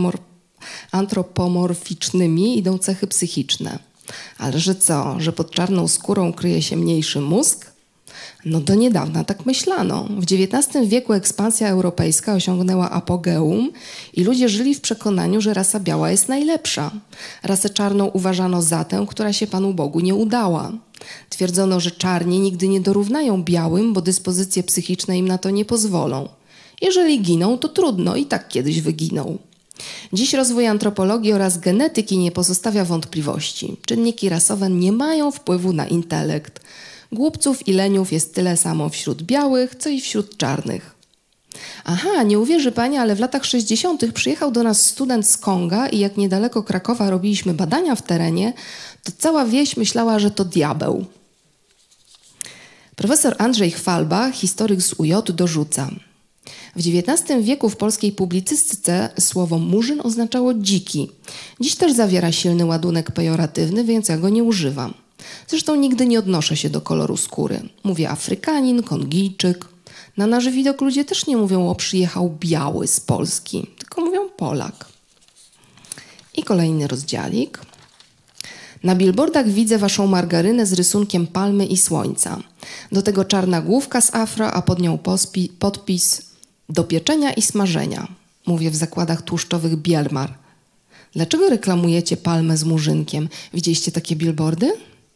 antropomorficznymi idą cechy psychiczne. Ale że co? Że pod czarną skórą kryje się mniejszy mózg? No do niedawna tak myślano. W dziewiętnastym wieku ekspansja europejska osiągnęła apogeum i ludzie żyli w przekonaniu, że rasa biała jest najlepsza. Rasę czarną uważano za tę, która się Panu Bogu nie udała. Twierdzono, że czarni nigdy nie dorównają białym, bo dyspozycje psychiczne im na to nie pozwolą. Jeżeli giną, to trudno, i tak kiedyś wyginą. Dziś rozwój antropologii oraz genetyki nie pozostawia wątpliwości. Czynniki rasowe nie mają wpływu na intelekt. Głupców i leniów jest tyle samo wśród białych, co i wśród czarnych. Aha, nie uwierzy pani, ale w latach sześćdziesiątych przyjechał do nas student z Konga i jak niedaleko Krakowa robiliśmy badania w terenie, to cała wieś myślała, że to diabeł. Profesor Andrzej Chwalba, historyk z U J, dorzuca. W dziewiętnastym wieku w polskiej publicystyce słowo Murzyn oznaczało dziki. Dziś też zawiera silny ładunek pejoratywny, więc ja go nie używam. Zresztą nigdy nie odnoszę się do koloru skóry. Mówię Afrykanin, Kongijczyk. Na nasz widok ludzie też nie mówią o przyjechał biały z Polski, tylko mówią Polak. I kolejny rozdziałik. Na billboardach widzę waszą margarynę z rysunkiem palmy i słońca. Do tego czarna główka z afro, a pod nią pospi- podpis do pieczenia i smażenia. Mówię w zakładach tłuszczowych Bielmar. Dlaczego reklamujecie palmę z murzynkiem? Widzieliście takie billboardy?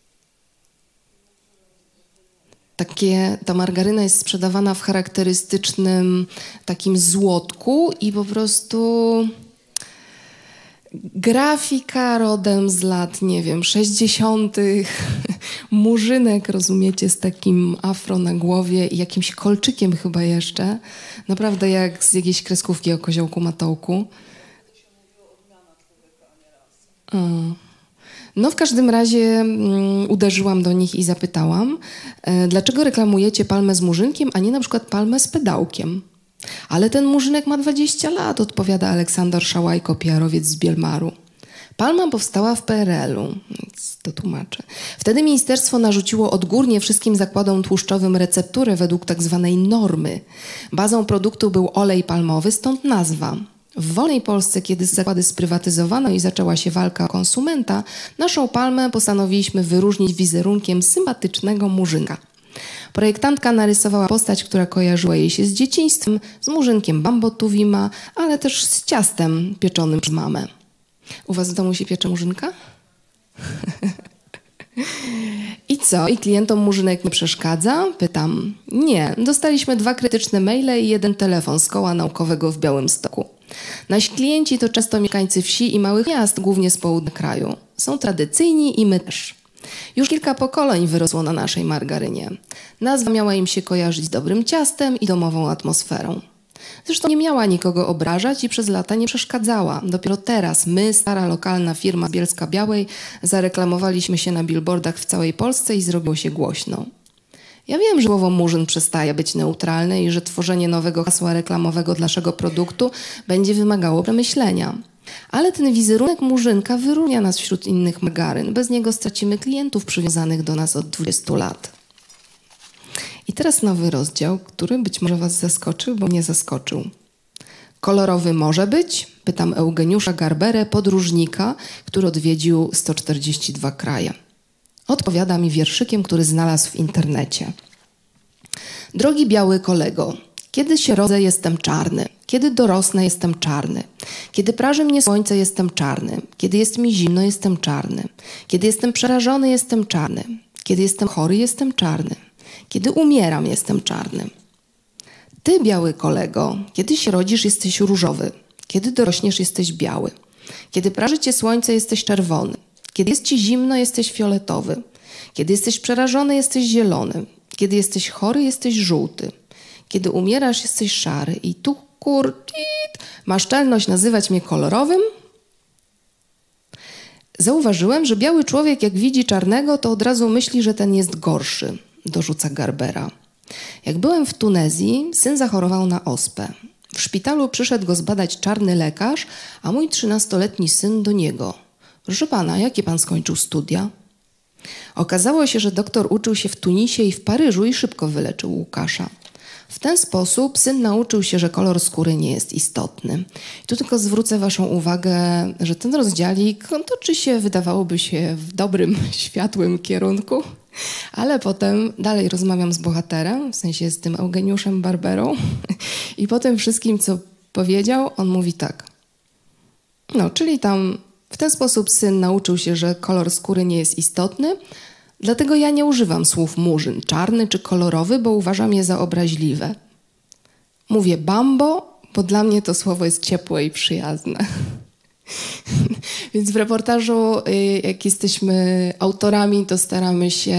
Takie, ta margaryna jest sprzedawana w charakterystycznym takim złotku i po prostu grafika rodem z lat, nie wiem, sześćdziesiątych. Murzynek, rozumiecie, z takim afro na głowie i jakimś kolczykiem chyba jeszcze. Naprawdę jak z jakiejś kreskówki o koziołku Matołku. Mm. No w każdym razie mm, uderzyłam do nich i zapytałam, e, dlaczego reklamujecie palmę z murzynkiem, a nie na przykład palmę z pedałkiem? Ale ten murzynek ma dwadzieścia lat, odpowiada Aleksander Szałajko, P R-owiec z Bielmaru. Palma powstała w P R L-u, więc to tłumaczę. Wtedy ministerstwo narzuciło odgórnie wszystkim zakładom tłuszczowym recepturę według tak zwanej normy. Bazą produktu był olej palmowy, stąd nazwa. W wolnej Polsce, kiedy zakłady sprywatyzowano i zaczęła się walka o konsumenta, naszą palmę postanowiliśmy wyróżnić wizerunkiem sympatycznego murzynka. Projektantka narysowała postać, która kojarzyła jej się z dzieciństwem, z murzynkiem Bambo Tuwima, ale też z ciastem pieczonym przez mamę. U was w domu się piecze murzynka? I co? I klientom murzynek nie przeszkadza? Pytam. Nie. Dostaliśmy dwa krytyczne maile i jeden telefon z koła naukowego w Białymstoku. Nasi klienci to często mieszkańcy wsi i małych miast, głównie z południa kraju. Są tradycyjni i my też. Już kilka pokoleń wyrosło na naszej margarynie. Nazwa miała im się kojarzyć z dobrym ciastem i domową atmosferą. Zresztą nie miała nikogo obrażać i przez lata nie przeszkadzała. Dopiero teraz my, stara lokalna firma z Bielska-Białej, zareklamowaliśmy się na billboardach w całej Polsce i zrobiło się głośno. Ja wiem, że słowo murzyn przestaje być neutralne i że tworzenie nowego hasła reklamowego dla naszego produktu będzie wymagało przemyślenia. Ale ten wizerunek murzynka wyróżnia nas wśród innych margaryn. Bez niego stracimy klientów przywiązanych do nas od dwudziestu lat. I teraz nowy rozdział, który być może was zaskoczył, bo mnie zaskoczył. Kolorowy może być? Pytam Eugeniusza Garberę, podróżnika, który odwiedził sto czterdzieści dwa kraje. Odpowiada mi wierszykiem, który znalazł w internecie. Drogi biały kolego, kiedy się rodzę, jestem czarny. Kiedy dorosnę, jestem czarny. Kiedy praży mnie słońce, jestem czarny. Kiedy jest mi zimno, jestem czarny. Kiedy jestem przerażony, jestem czarny. Kiedy jestem chory, jestem czarny. Kiedy umieram, jestem czarny. Ty, biały kolego, kiedy się rodzisz, jesteś różowy. Kiedy dorośniesz, jesteś biały. Kiedy praży cię słońce, jesteś czerwony. Kiedy jest ci zimno, jesteś fioletowy. Kiedy jesteś przerażony, jesteś zielony. Kiedy jesteś chory, jesteś żółty. Kiedy umierasz, jesteś szary. I tu, kurtit, masz czelność nazywać mnie kolorowym? Zauważyłem, że biały człowiek, jak widzi czarnego, to od razu myśli, że ten jest gorszy, dorzuca Garbera. Jak byłem w Tunezji, syn zachorował na ospę. W szpitalu przyszedł go zbadać czarny lekarz, a mój trzynastoletni syn do niego. Proszę pana, jakie pan skończył studia? Okazało się, że doktor uczył się w Tunisie i w Paryżu i szybko wyleczył Łukasza. W ten sposób syn nauczył się, że kolor skóry nie jest istotny. I tu tylko zwrócę waszą uwagę, że ten rozdziałik toczy się, wydawałoby się, w dobrym, światłym kierunku, ale potem dalej rozmawiam z bohaterem, w sensie z tym Eugeniuszem Barberą i po tym wszystkim, co powiedział, on mówi tak. No, czyli tam w ten sposób syn nauczył się, że kolor skóry nie jest istotny, dlatego ja nie używam słów murzyn, czarny czy kolorowy, bo uważam je za obraźliwe. Mówię bambo, bo dla mnie to słowo jest ciepłe i przyjazne. Więc w reportażu, jak jesteśmy autorami, to staramy się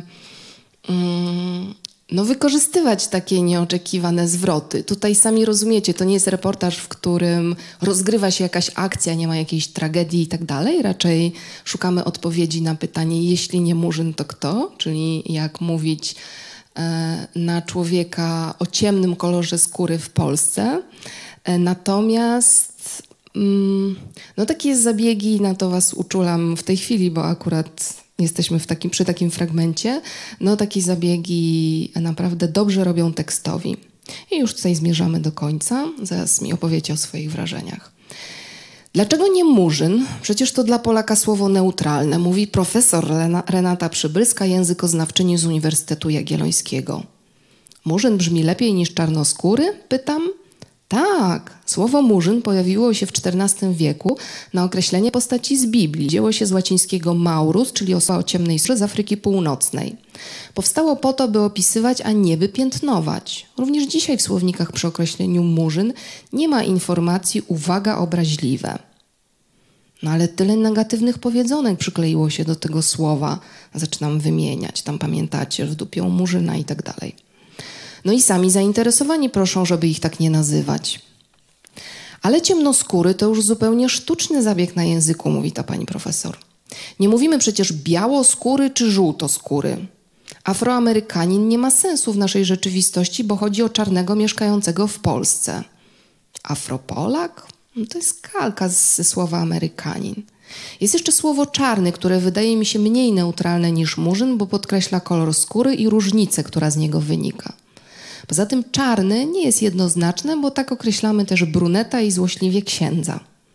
um, no, wykorzystywać takie nieoczekiwane zwroty. Tutaj sami rozumiecie, to nie jest reportaż, w którym rozgrywa się jakaś akcja, nie ma jakiejś tragedii i tak dalej. Raczej szukamy odpowiedzi na pytanie, jeśli nie murzyn, to kto? Czyli jak mówić e, na człowieka o ciemnym kolorze skóry w Polsce. E, natomiast mm, no takie zabiegi, na to was uczulam w tej chwili, bo akurat jesteśmy w takim, przy takim fragmencie, no takie zabiegi naprawdę dobrze robią tekstowi. I już tutaj zmierzamy do końca. Zaraz mi opowiecie o swoich wrażeniach. Dlaczego nie murzyn? Przecież to dla Polaka słowo neutralne, mówi profesor Renata Przybylska, językoznawczyni z Uniwersytetu Jagiellońskiego. Murzyn brzmi lepiej niż czarnoskóry? Pytam. Tak, słowo murzyn pojawiło się w czternastym wieku na określenie postaci z Biblii. Wzięło się z łacińskiego maurus, czyli osoba o ciemnej skórze z Afryki Północnej. Powstało po to, by opisywać, a nie by piętnować. Również dzisiaj w słownikach przy określeniu murzyn nie ma informacji uwaga obraźliwe. No ale tyle negatywnych powiedzonek przykleiło się do tego słowa. Zaczynam wymieniać, tam pamiętacie, w dupią murzyna i tak dalej. No i sami zainteresowani proszą, żeby ich tak nie nazywać. Ale ciemnoskóry to już zupełnie sztuczny zabieg na języku, mówi ta pani profesor. Nie mówimy przecież białoskóry czy żółtoskóry. Afroamerykanin nie ma sensu w naszej rzeczywistości, bo chodzi o czarnego mieszkającego w Polsce. Afropolak? No to jest kalka ze słowa Amerykanin. Jest jeszcze słowo czarny, które wydaje mi się mniej neutralne niż murzyn, bo podkreśla kolor skóry i różnicę, która z niego wynika. Poza tym czarny nie jest jednoznaczne, bo tak określamy też bruneta i złośliwie księdza.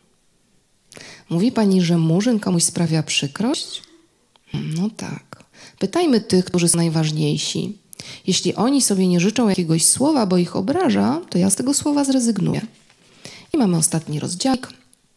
Mówi pani, że murzyn komuś sprawia przykrość? No tak. Pytajmy tych, którzy są najważniejsi. Jeśli oni sobie nie życzą jakiegoś słowa, bo ich obraża, to ja z tego słowa zrezygnuję. I mamy ostatni rozdziałek.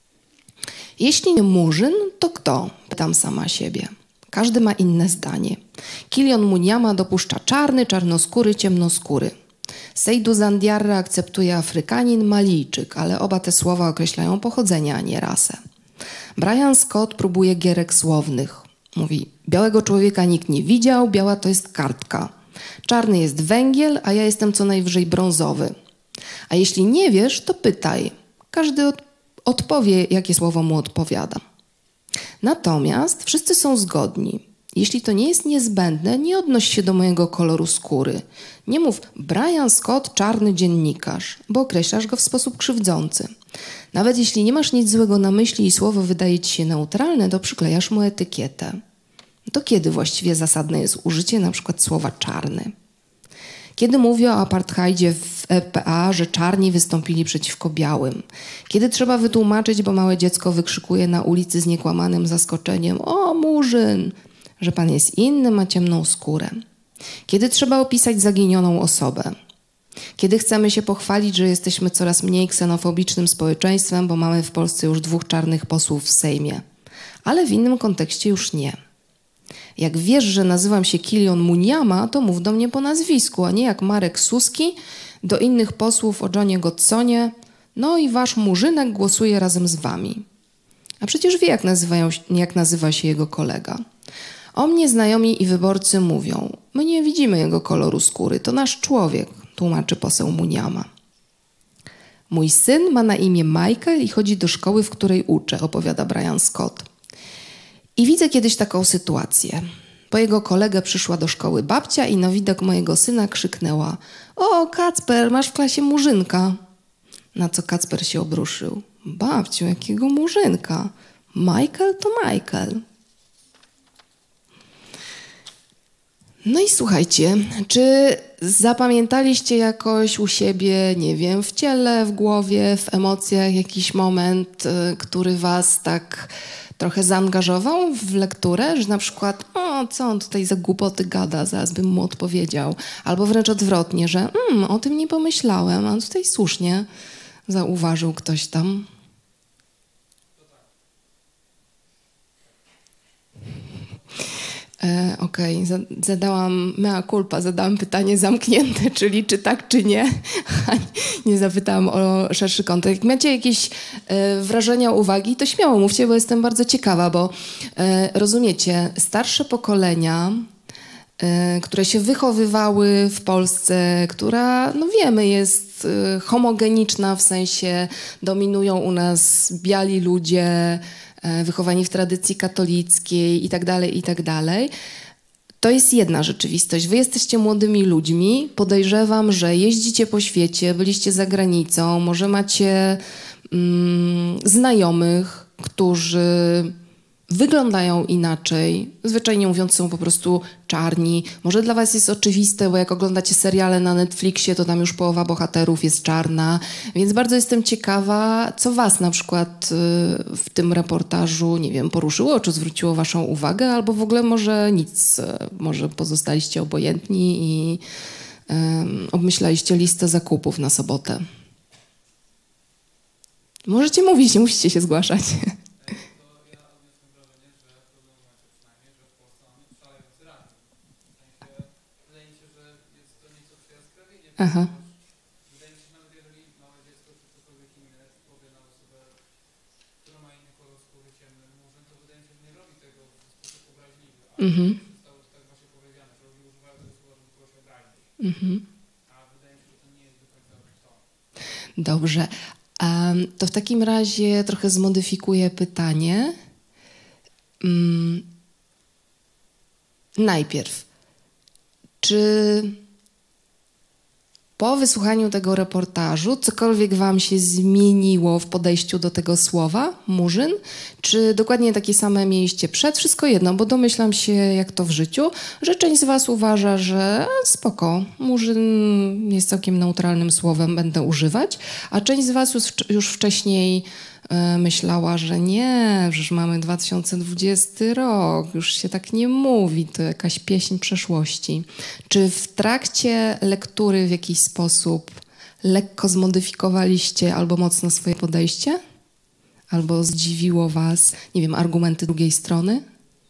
Jeśli nie murzyn, to kto? Pytam sama siebie. Każdy ma inne zdanie. Kilian Munyama dopuszcza czarny, czarnoskóry, ciemnoskóry. Seydou Zandiarra akceptuje Afrykanin, Malijczyk, ale oba te słowa określają pochodzenie, a nie rasę. Brian Scott próbuje gierek słownych. Mówi, białego człowieka nikt nie widział, biała to jest kartka. Czarny jest węgiel, a ja jestem co najwyżej brązowy. A jeśli nie wiesz, to pytaj. Każdy od odpowie, jakie słowo mu odpowiada. Natomiast wszyscy są zgodni. Jeśli to nie jest niezbędne, nie odnoś się do mojego koloru skóry. Nie mów Brian Scott, czarny dziennikarz, bo określasz go w sposób krzywdzący. Nawet jeśli nie masz nic złego na myśli i słowo wydaje ci się neutralne, to przyklejasz mu etykietę. To kiedy właściwie zasadne jest użycie na przykład słowa czarny? Kiedy mówię o apartheidzie w E P A, że czarni wystąpili przeciwko białym? Kiedy trzeba wytłumaczyć, bo małe dziecko wykrzykuje na ulicy z niekłamanym zaskoczeniem: o, murzyn, że pan jest inny, ma ciemną skórę? Kiedy trzeba opisać zaginioną osobę? Kiedy chcemy się pochwalić, że jesteśmy coraz mniej ksenofobicznym społeczeństwem, bo mamy w Polsce już dwóch czarnych posłów w Sejmie. Ale w innym kontekście już nie. Jak wiesz, że nazywam się Kilian Munyama, to mów do mnie po nazwisku, a nie jak Marek Suski do innych posłów o Johnie Godsonie. No i wasz murzynek głosuje razem z wami. A przecież wie, jak, nazywają, jak nazywa się jego kolega. O mnie znajomi i wyborcy mówią: my nie widzimy jego koloru skóry, to nasz człowiek, tłumaczy poseł Munyama. Mój syn ma na imię Michael i chodzi do szkoły, w której uczę, opowiada Brian Scott. I widzę kiedyś taką sytuację. Po jego kolegę przyszła do szkoły babcia i na widok mojego syna krzyknęła: o, Kacper, masz w klasie murzynka. Na co Kacper się obruszył: babciu, jakiego murzynka? Michael to Michael. No i słuchajcie, czy zapamiętaliście jakoś u siebie, nie wiem, w ciele, w głowie, w emocjach jakiś moment, który was tak trochę zaangażował w lekturę, że na przykład, o, co on tutaj za głupoty gada, zaraz bym mu odpowiedział. Albo wręcz odwrotnie, że mm, o tym nie pomyślałem, a tutaj słusznie zauważył ktoś tam. E, Okej, okay. Zadałam mea culpa, zadałam pytanie zamknięte, czyli czy tak, czy nie. Nie zapytałam o szerszy kontekst. Jak macie jakieś e, wrażenia, uwagi, to śmiało mówcie, bo jestem bardzo ciekawa, bo e, rozumiecie, starsze pokolenia, e, które się wychowywały w Polsce, która, no wiemy, jest e, homogeniczna, w sensie dominują u nas biali ludzie, wychowani w tradycji katolickiej i tak dalej, i tak dalej. To jest jedna rzeczywistość. Wy jesteście młodymi ludźmi. Podejrzewam, że jeździcie po świecie, byliście za granicą, może macie mm, znajomych, którzy wyglądają inaczej. Zwyczajnie mówiąc są po prostu czarni. Może dla was jest oczywiste, bo jak oglądacie seriale na Netflixie, to tam już połowa bohaterów jest czarna. Więc bardzo jestem ciekawa, co was na przykład w tym reportażu, nie wiem, poruszyło, czy zwróciło waszą uwagę, albo w ogóle może nic. Może pozostaliście obojętni i um, obmyślaliście listę zakupów na sobotę. Możecie mówić, nie musicie się zgłaszać. Aha. Wydaje mi się, nawet jeżeli małe dziecko czy ktokolwiek inny powie na osobę, która ma inny kolor skóry, ciemny, murzyn, to wydaje mi się, że nie robi tego w sposób obraźliwy. A mm-hmm. zostało to tak właśnie powiedziane, że robi używają tego słowa, żeby kogoś obrazić. Mm-hmm. A wydaje mi się, że to nie jest do końca to. Dobrze. Um, to w takim razie trochę zmodyfikuję pytanie. Um, najpierw, czy po wysłuchaniu tego reportażu cokolwiek wam się zmieniło w podejściu do tego słowa, murzyn? Czy dokładnie takie same mieliście przed? Wszystko jedno, bo domyślam się, jak to w życiu, że część z was uważa, że spoko, murzyn jest całkiem neutralnym słowem, będę używać, a część z was już, już wcześniej e, myślała, że nie, przecież mamy dwa tysiące dwudziesty rok, już się tak nie mówi, to jakaś pieśń przeszłości. Czy w trakcie lektury w jakiś sposób lekko zmodyfikowaliście albo mocno swoje podejście? Albo zdziwiło was, nie wiem, argumenty drugiej strony?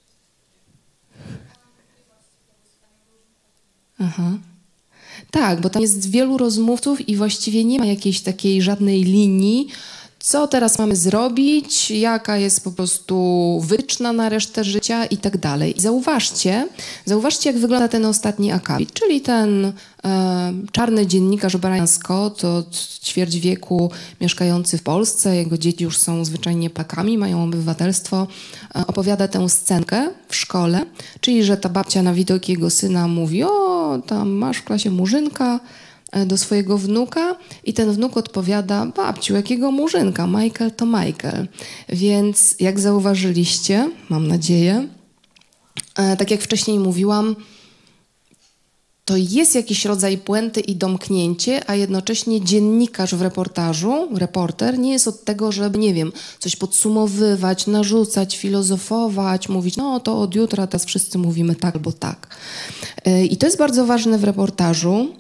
Aha. Tak, bo tam jest wielu rozmówców i właściwie nie ma jakiejś takiej żadnej linii, co teraz mamy zrobić, jaka jest po prostu wytyczna na resztę życia i tak dalej. I zauważcie, zauważcie, jak wygląda ten ostatni akapit, czyli ten e, czarny dziennikarz Brian Scott od ćwierć wieku mieszkający w Polsce, jego dzieci już są zwyczajnie Polakami, mają obywatelstwo, e, opowiada tę scenkę w szkole, czyli że ta babcia na widok jego syna mówi: o, tam masz w klasie murzynka, do swojego wnuka i ten wnuk odpowiada: babciu, jakiego murzynka? Michael to Michael. Więc jak zauważyliście, mam nadzieję, e, tak jak wcześniej mówiłam, to jest jakiś rodzaj puenty i domknięcie, a jednocześnie dziennikarz w reportażu, reporter, nie jest od tego, żeby, nie wiem, coś podsumowywać, narzucać, filozofować, mówić: no to od jutra teraz wszyscy mówimy tak albo tak. E, I to jest bardzo ważne w reportażu,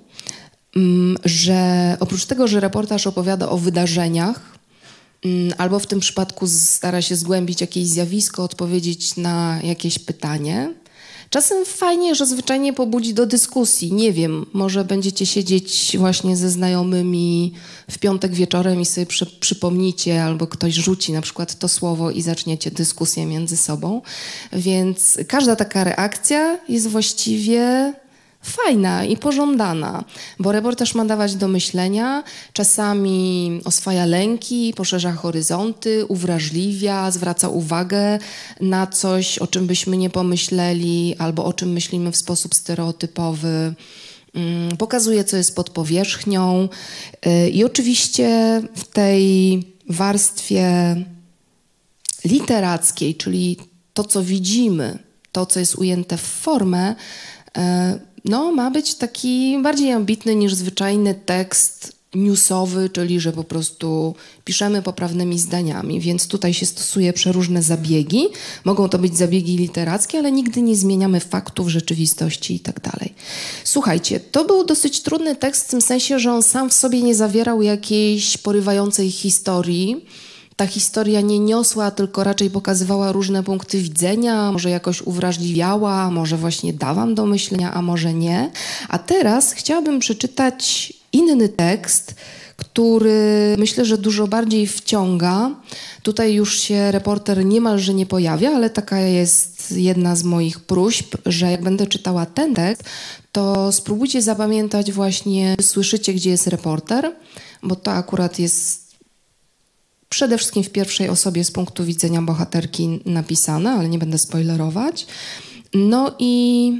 że oprócz tego, że reportaż opowiada o wydarzeniach, albo w tym przypadku stara się zgłębić jakieś zjawisko, odpowiedzieć na jakieś pytanie, czasem fajnie, że zwyczajnie pobudzi do dyskusji. Nie wiem, może będziecie siedzieć właśnie ze znajomymi w piątek wieczorem i sobie przy, przypomnicie, albo ktoś rzuci na przykład to słowo i zaczniecie dyskusję między sobą. Więc każda taka reakcja jest właściwie fajna i pożądana, bo reportaż ma dawać do myślenia, czasami oswaja lęki, poszerza horyzonty, uwrażliwia, zwraca uwagę na coś, o czym byśmy nie pomyśleli albo o czym myślimy w sposób stereotypowy. Pokazuje, co jest pod powierzchnią i oczywiście w tej warstwie literackiej, czyli to, co widzimy, to, co jest ujęte w formę, no, ma być taki bardziej ambitny niż zwyczajny tekst newsowy, czyli że po prostu piszemy poprawnymi zdaniami, więc tutaj się stosuje przeróżne zabiegi. Mogą to być zabiegi literackie, ale nigdy nie zmieniamy faktów, rzeczywistości i tak dalej. Słuchajcie, to był dosyć trudny tekst w tym sensie, że on sam w sobie nie zawierał jakiejś porywającej historii. Ta historia nie niosła, tylko raczej pokazywała różne punkty widzenia, może jakoś uwrażliwiała, może właśnie dała do myślenia, a może nie. A teraz chciałabym przeczytać inny tekst, który myślę, że dużo bardziej wciąga. Tutaj już się reporter niemalże nie pojawia, ale taka jest jedna z moich próśb, że jak będę czytała ten tekst, to spróbujcie zapamiętać właśnie, słyszycie, gdzie jest reporter, bo to akurat jest przede wszystkim w pierwszej osobie z punktu widzenia bohaterki napisane, ale nie będę spoilerować. No i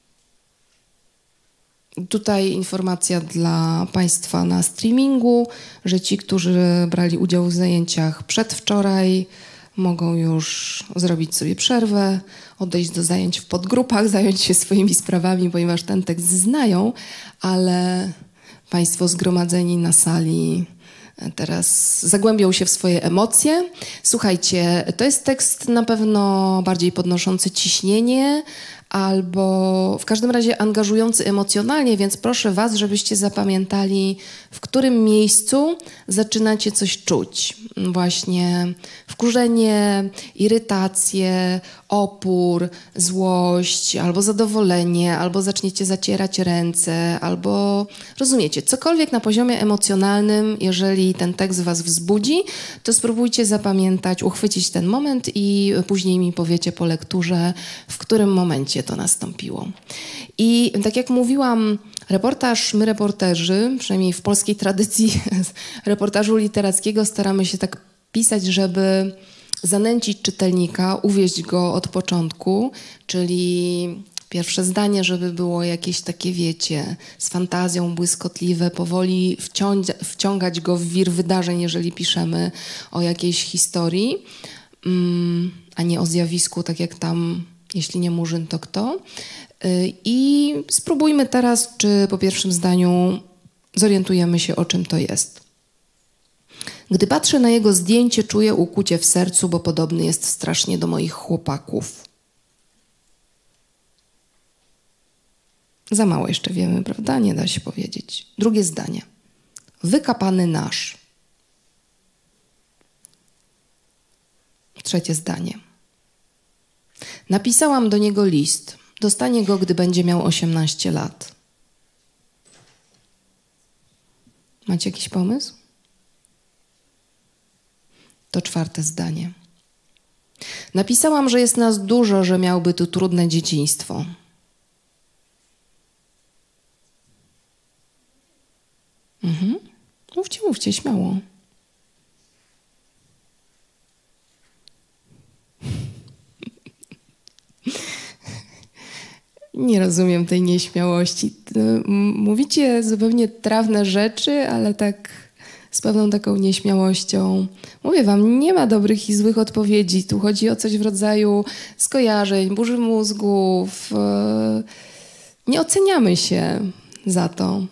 tutaj informacja dla Państwa na streamingu, że ci, którzy brali udział w zajęciach przedwczoraj, mogą już zrobić sobie przerwę, odejść do zajęć w podgrupach, zająć się swoimi sprawami, ponieważ ten tekst znają, ale Państwo zgromadzeni na sali teraz zagłębią się w swoje emocje. Słuchajcie, to jest tekst na pewno bardziej podnoszący ciśnienie, albo w każdym razie angażujący emocjonalnie, więc proszę Was, żebyście zapamiętali, w którym miejscu zaczynacie coś czuć. Właśnie wkurzenie, irytację, opór, złość, albo zadowolenie, albo zaczniecie zacierać ręce, albo rozumiecie, cokolwiek na poziomie emocjonalnym, jeżeli ten tekst Was wzbudzi, to spróbujcie zapamiętać, uchwycić ten moment i później mi powiecie po lekturze, w którym momencie to nastąpiło. I tak jak mówiłam, reportaż, my reporterzy, przynajmniej w polskiej tradycji reportażu literackiego staramy się tak pisać, żeby zanęcić czytelnika, uwieść go od początku, czyli pierwsze zdanie, żeby było jakieś takie, wiecie, z fantazją, błyskotliwe, powoli wciąć, wciągać go w wir wydarzeń, jeżeli piszemy o jakiejś historii, mm, a nie o zjawisku, tak jak tam, jeśli nie Murzyn, to kto. I spróbujmy teraz, czy po pierwszym zdaniu zorientujemy się, o czym to jest. Gdy patrzę na jego zdjęcie, czuję ukłucie w sercu, bo podobny jest strasznie do moich chłopaków. Za mało jeszcze wiemy, prawda? Nie da się powiedzieć. Drugie zdanie. Wykapany nasz. Trzecie zdanie. Napisałam do niego list. Dostanie go, gdy będzie miał osiemnaście lat. Macie jakiś pomysł? To czwarte zdanie. Napisałam, że jest nas dużo, że miałby tu trudne dzieciństwo. Mhm. Mówcie, mówcie, śmiało. Nie rozumiem tej nieśmiałości. Mówicie zupełnie trawne rzeczy, ale tak z pewną taką nieśmiałością. Mówię wam, nie ma dobrych i złych odpowiedzi. Tu chodzi o coś w rodzaju skojarzeń, burzy mózgów. Nie oceniamy się za to.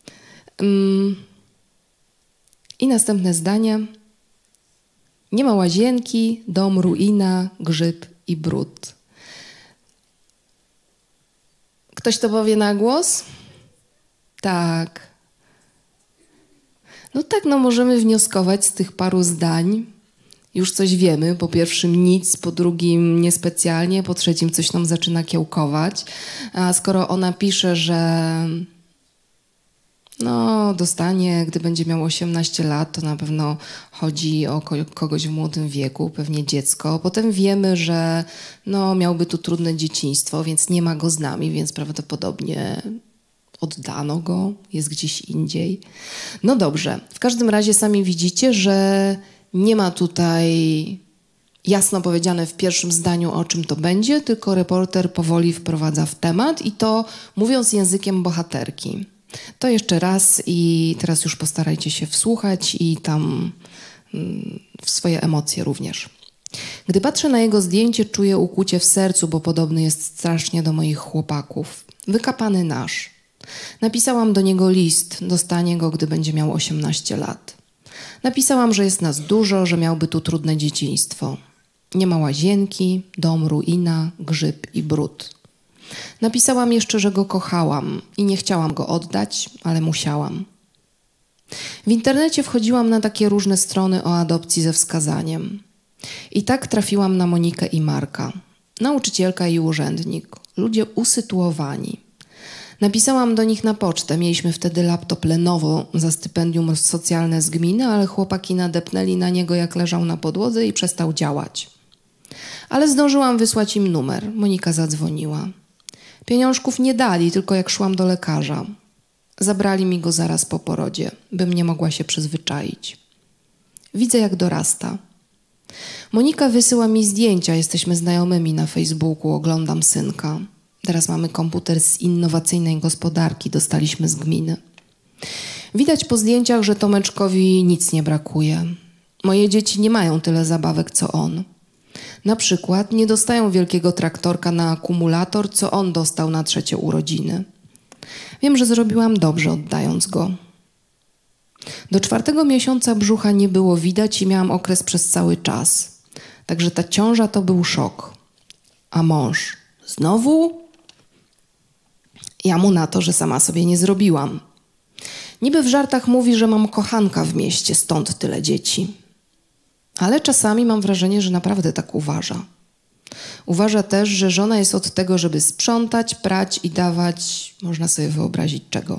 I następne zdanie. Nie ma łazienki, dom, ruina, grzyb i brud. Ktoś to powie na głos? Tak. No tak, no możemy wnioskować z tych paru zdań. Już coś wiemy. Po pierwszym nic, po drugim niespecjalnie, po trzecim coś nam zaczyna kiełkować. A skoro ona pisze, że no dostanie, gdy będzie miał osiemnaście lat, to na pewno chodzi o kogoś w młodym wieku, pewnie dziecko. Potem wiemy, że no miałby tu trudne dzieciństwo, więc nie ma go z nami, więc prawdopodobnie oddano go, jest gdzieś indziej. No dobrze, w każdym razie sami widzicie, że nie ma tutaj jasno powiedziane w pierwszym zdaniu, o czym to będzie, tylko reporter powoli wprowadza w temat i to mówiąc językiem bohaterki. To jeszcze raz i teraz już postarajcie się wsłuchać i tam mm, w swoje emocje również. Gdy patrzę na jego zdjęcie, czuję ukłucie w sercu, bo podobny jest strasznie do moich chłopaków. Wykapany nasz. Napisałam do niego list, dostanie go, gdy będzie miał osiemnaście lat. Napisałam, że jest nas dużo, że miałby tu trudne dzieciństwo. Nie ma łazienki, dom, ruina, grzyb i brud. Napisałam jeszcze, że go kochałam i nie chciałam go oddać, ale musiałam. W internecie wchodziłam na takie różne strony o adopcji ze wskazaniem. I tak trafiłam na Monikę i Marka. Nauczycielka i urzędnik. Ludzie usytuowani. Napisałam do nich na pocztę. Mieliśmy wtedy laptop Lenovo za stypendium socjalne z gminy, ale chłopaki nadepnęli na niego, jak leżał na podłodze i przestał działać. Ale zdążyłam wysłać im numer. Monika zadzwoniła. Pieniążków nie dali, tylko jak szłam do lekarza. Zabrali mi go zaraz po porodzie, bym nie mogła się przyzwyczaić. Widzę, jak dorasta. Monika wysyła mi zdjęcia, jesteśmy znajomymi na Facebooku, oglądam synka. Teraz mamy komputer z innowacyjnej gospodarki, dostaliśmy z gminy. Widać po zdjęciach, że Tomeczkowi nic nie brakuje. Moje dzieci nie mają tyle zabawek, co on. Na przykład nie dostają wielkiego traktorka na akumulator, co on dostał na trzecie urodziny. Wiem, że zrobiłam dobrze, oddając go. Do czwartego miesiąca brzucha nie było widać i miałam okres przez cały czas. Także ta ciąża to był szok. A mąż? Znowu? Ja mu na to, że sama sobie nie zrobiłam. Niby w żartach mówi, że mam kochanka w mieście, stąd tyle dzieci. Ale czasami mam wrażenie, że naprawdę tak uważa. Uważa też, że żona jest od tego, żeby sprzątać, prać i dawać, można sobie wyobrazić czego.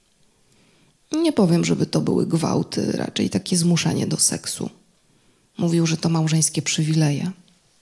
Nie powiem, żeby to były gwałty, raczej takie zmuszanie do seksu. Mówił, że to małżeńskie przywileje.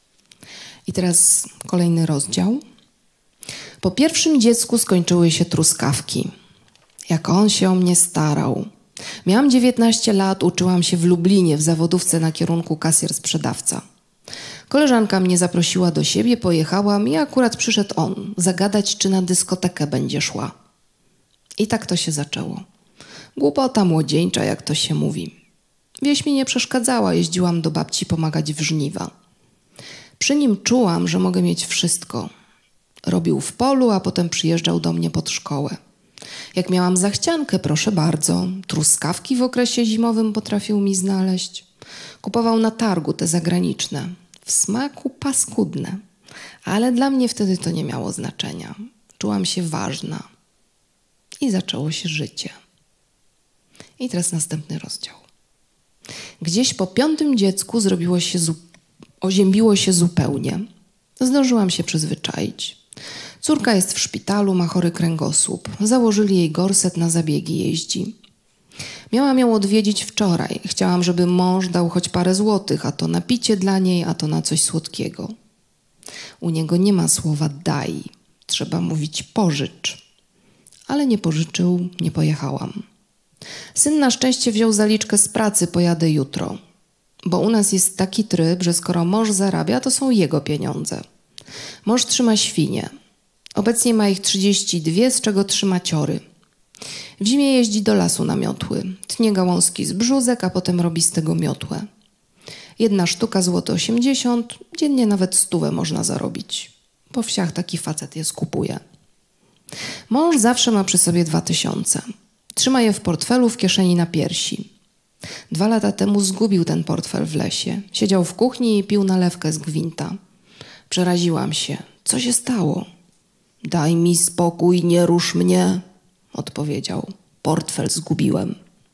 I teraz kolejny rozdział. Po pierwszym dziecku skończyły się truskawki. Jak on się o mnie starał. Miałam dziewiętnaście lat, uczyłam się w Lublinie w zawodówce na kierunku kasjer-sprzedawca. Koleżanka mnie zaprosiła do siebie, pojechałam i akurat przyszedł on zagadać, czy na dyskotekę będzie szła. I tak to się zaczęło. Głupota młodzieńcza, jak to się mówi. Wieś mi nie przeszkadzała, jeździłam do babci pomagać w żniwa. Przy nim czułam, że mogę mieć wszystko. Robił w polu, a potem przyjeżdżał do mnie pod szkołę. Jak miałam zachciankę, proszę bardzo, truskawki w okresie zimowym potrafił mi znaleźć. Kupował na targu te zagraniczne. W smaku paskudne. Ale dla mnie wtedy to nie miało znaczenia. Czułam się ważna. I zaczęło się życie. I teraz następny rozdział. Gdzieś po piątym dziecku zrobiło się zu... oziębiło się zupełnie. Zdążyłam się przyzwyczaić. Córka jest w szpitalu, ma chory kręgosłup. Założyli jej gorset, na zabiegi jeździ. Miałam ją odwiedzić wczoraj. Chciałam, żeby mąż dał choć parę złotych, a to na picie dla niej, a to na coś słodkiego. U niego nie ma słowa daj. Trzeba mówić pożycz. Ale nie pożyczył, nie pojechałam. Syn na szczęście wziął zaliczkę z pracy, pojadę jutro. Bo u nas jest taki tryb, że skoro mąż zarabia, to są jego pieniądze. Mąż trzyma świnie. Obecnie ma ich trzydzieści dwie, z czego trzy maciory. W zimie jeździ do lasu na miotły. Tnie gałązki z brzózek, a potem robi z tego miotłę. Jedna sztuka złote osiemdziesiąt, dziennie nawet stówę można zarobić. Po wsiach taki facet je skupuje. Mąż zawsze ma przy sobie dwa tysiące. Trzyma je w portfelu w kieszeni na piersi. Dwa lata temu zgubił ten portfel w lesie. Siedział w kuchni i pił nalewkę z gwinta. Przeraziłam się. Co się stało? Daj mi spokój, nie rusz mnie, odpowiedział. Portfel zgubiłem.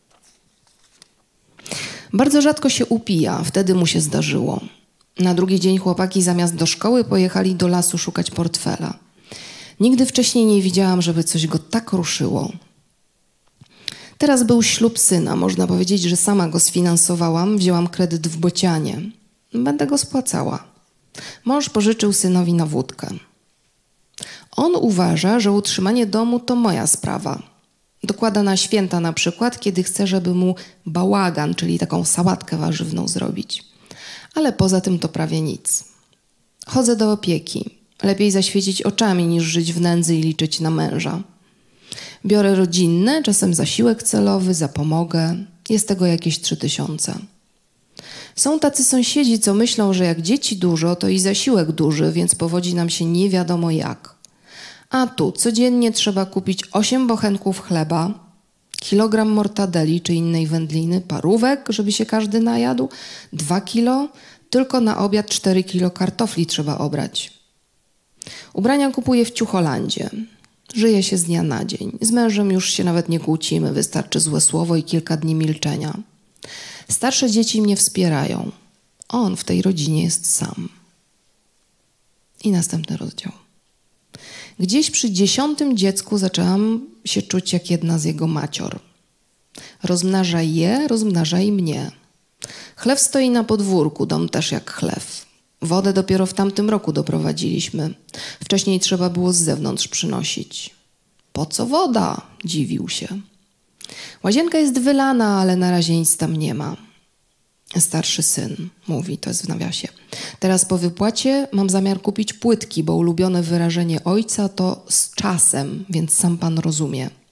Bardzo rzadko się upija, wtedy mu się zdarzyło. Na drugi dzień chłopaki zamiast do szkoły pojechali do lasu szukać portfela. Nigdy wcześniej nie widziałam, żeby coś go tak ruszyło. Teraz był ślub syna. Można powiedzieć, że sama go sfinansowałam. Wzięłam kredyt w Bocianie. Będę go spłacała. Mąż pożyczył synowi na wódkę. On uważa, że utrzymanie domu to moja sprawa. Dokłada na święta na przykład, kiedy chce, żeby mu bałagan, czyli taką sałatkę warzywną zrobić. Ale poza tym to prawie nic. Chodzę do opieki. Lepiej zaświecić oczami, niż żyć w nędzy i liczyć na męża. Biorę rodzinne, czasem zasiłek celowy, zapomogę. Jest tego jakieś trzy tysiące. Są tacy sąsiedzi, co myślą, że jak dzieci dużo, to i zasiłek duży, więc powodzi nam się nie wiadomo jak. A tu codziennie trzeba kupić osiem bochenków chleba, kilogram mortadeli czy innej wędliny, parówek, żeby się każdy najadł, dwa kilo, tylko na obiad cztery kilo kartofli trzeba obrać. Ubrania kupuję w Ciucholandzie. Żyje się z dnia na dzień. Z mężem już się nawet nie kłócimy, wystarczy złe słowo i kilka dni milczenia. Starsze dzieci mnie wspierają. On w tej rodzinie jest sam. I następny rozdział. Gdzieś przy dziesiątym dziecku zaczęłam się czuć jak jedna z jego macior. Rozmnaża je, rozmnaża i mnie. Chlew stoi na podwórku, dom też jak chlew. Wodę dopiero w tamtym roku doprowadziliśmy. Wcześniej trzeba było z zewnątrz przynosić. Po co woda? Dziwił się. Łazienka jest wylana, ale na razie nic tam nie ma. Starszy syn mówi, to jest w nawiasie. Teraz po wypłacie mam zamiar kupić płytki, bo ulubione wyrażenie ojca to z czasem, więc sam pan rozumie.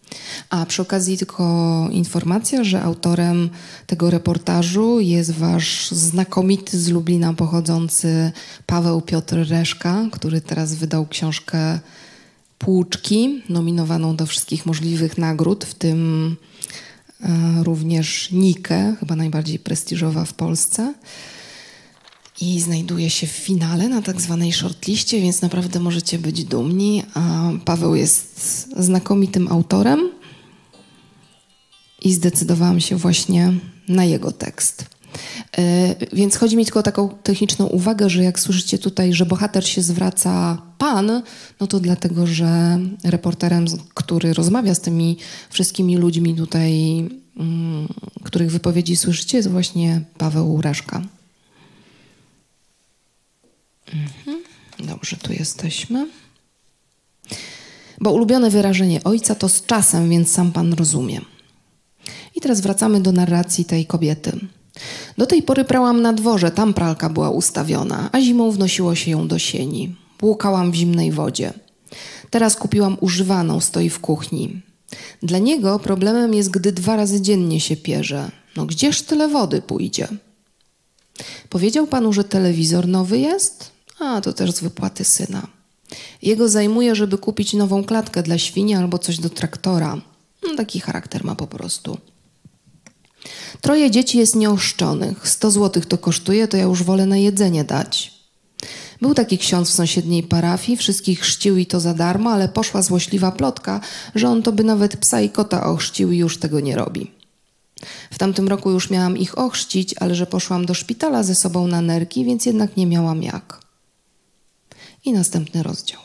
A przy okazji tylko informacja, że autorem tego reportażu jest wasz znakomity z Lublina pochodzący Paweł Piotr Reszka, który teraz wydał książkę Płuczki, nominowaną do wszystkich możliwych nagród, w tym e, również Nikę, chyba najbardziej prestiżowa w Polsce. I znajduje się w finale na tak zwanej shortliście, więc naprawdę możecie być dumni. A Paweł jest znakomitym autorem i zdecydowałam się właśnie na jego tekst. Yy, więc chodzi mi tylko o taką techniczną uwagę, że jak słyszycie tutaj, że bohater się zwraca pan, no to dlatego, że reporterem, który rozmawia z tymi wszystkimi ludźmi tutaj, yy, których wypowiedzi słyszycie, jest właśnie Paweł Reszka. Mhm. Dobrze, tu jesteśmy. Bo ulubione wyrażenie ojca to z czasem, więc sam pan rozumie. I teraz wracamy do narracji tej kobiety. Do tej pory prałam na dworze, tam pralka była ustawiona, a zimą wnosiło się ją do sieni. Płukałam w zimnej wodzie. Teraz kupiłam używaną, stoi w kuchni. Dla niego problemem jest, gdy dwa razy dziennie się pierze. No gdzież tyle wody pójdzie? Powiedział panu, że telewizor nowy jest? A, to też z wypłaty syna. Jego zajmuje, żeby kupić nową klatkę dla świni albo coś do traktora. No, taki charakter ma po prostu. Troje dzieci jest nieoszczonych. Sto złotych to kosztuje, to ja już wolę na jedzenie dać. Był taki ksiądz w sąsiedniej parafii, wszystkich chrzcił i to za darmo, ale poszła złośliwa plotka, że on to by nawet psa i kota ochrzcił i już tego nie robi. W tamtym roku już miałam ich ochrzcić, ale że poszłam do szpitala ze sobą na nerki, więc jednak nie miałam jak. I następny rozdział.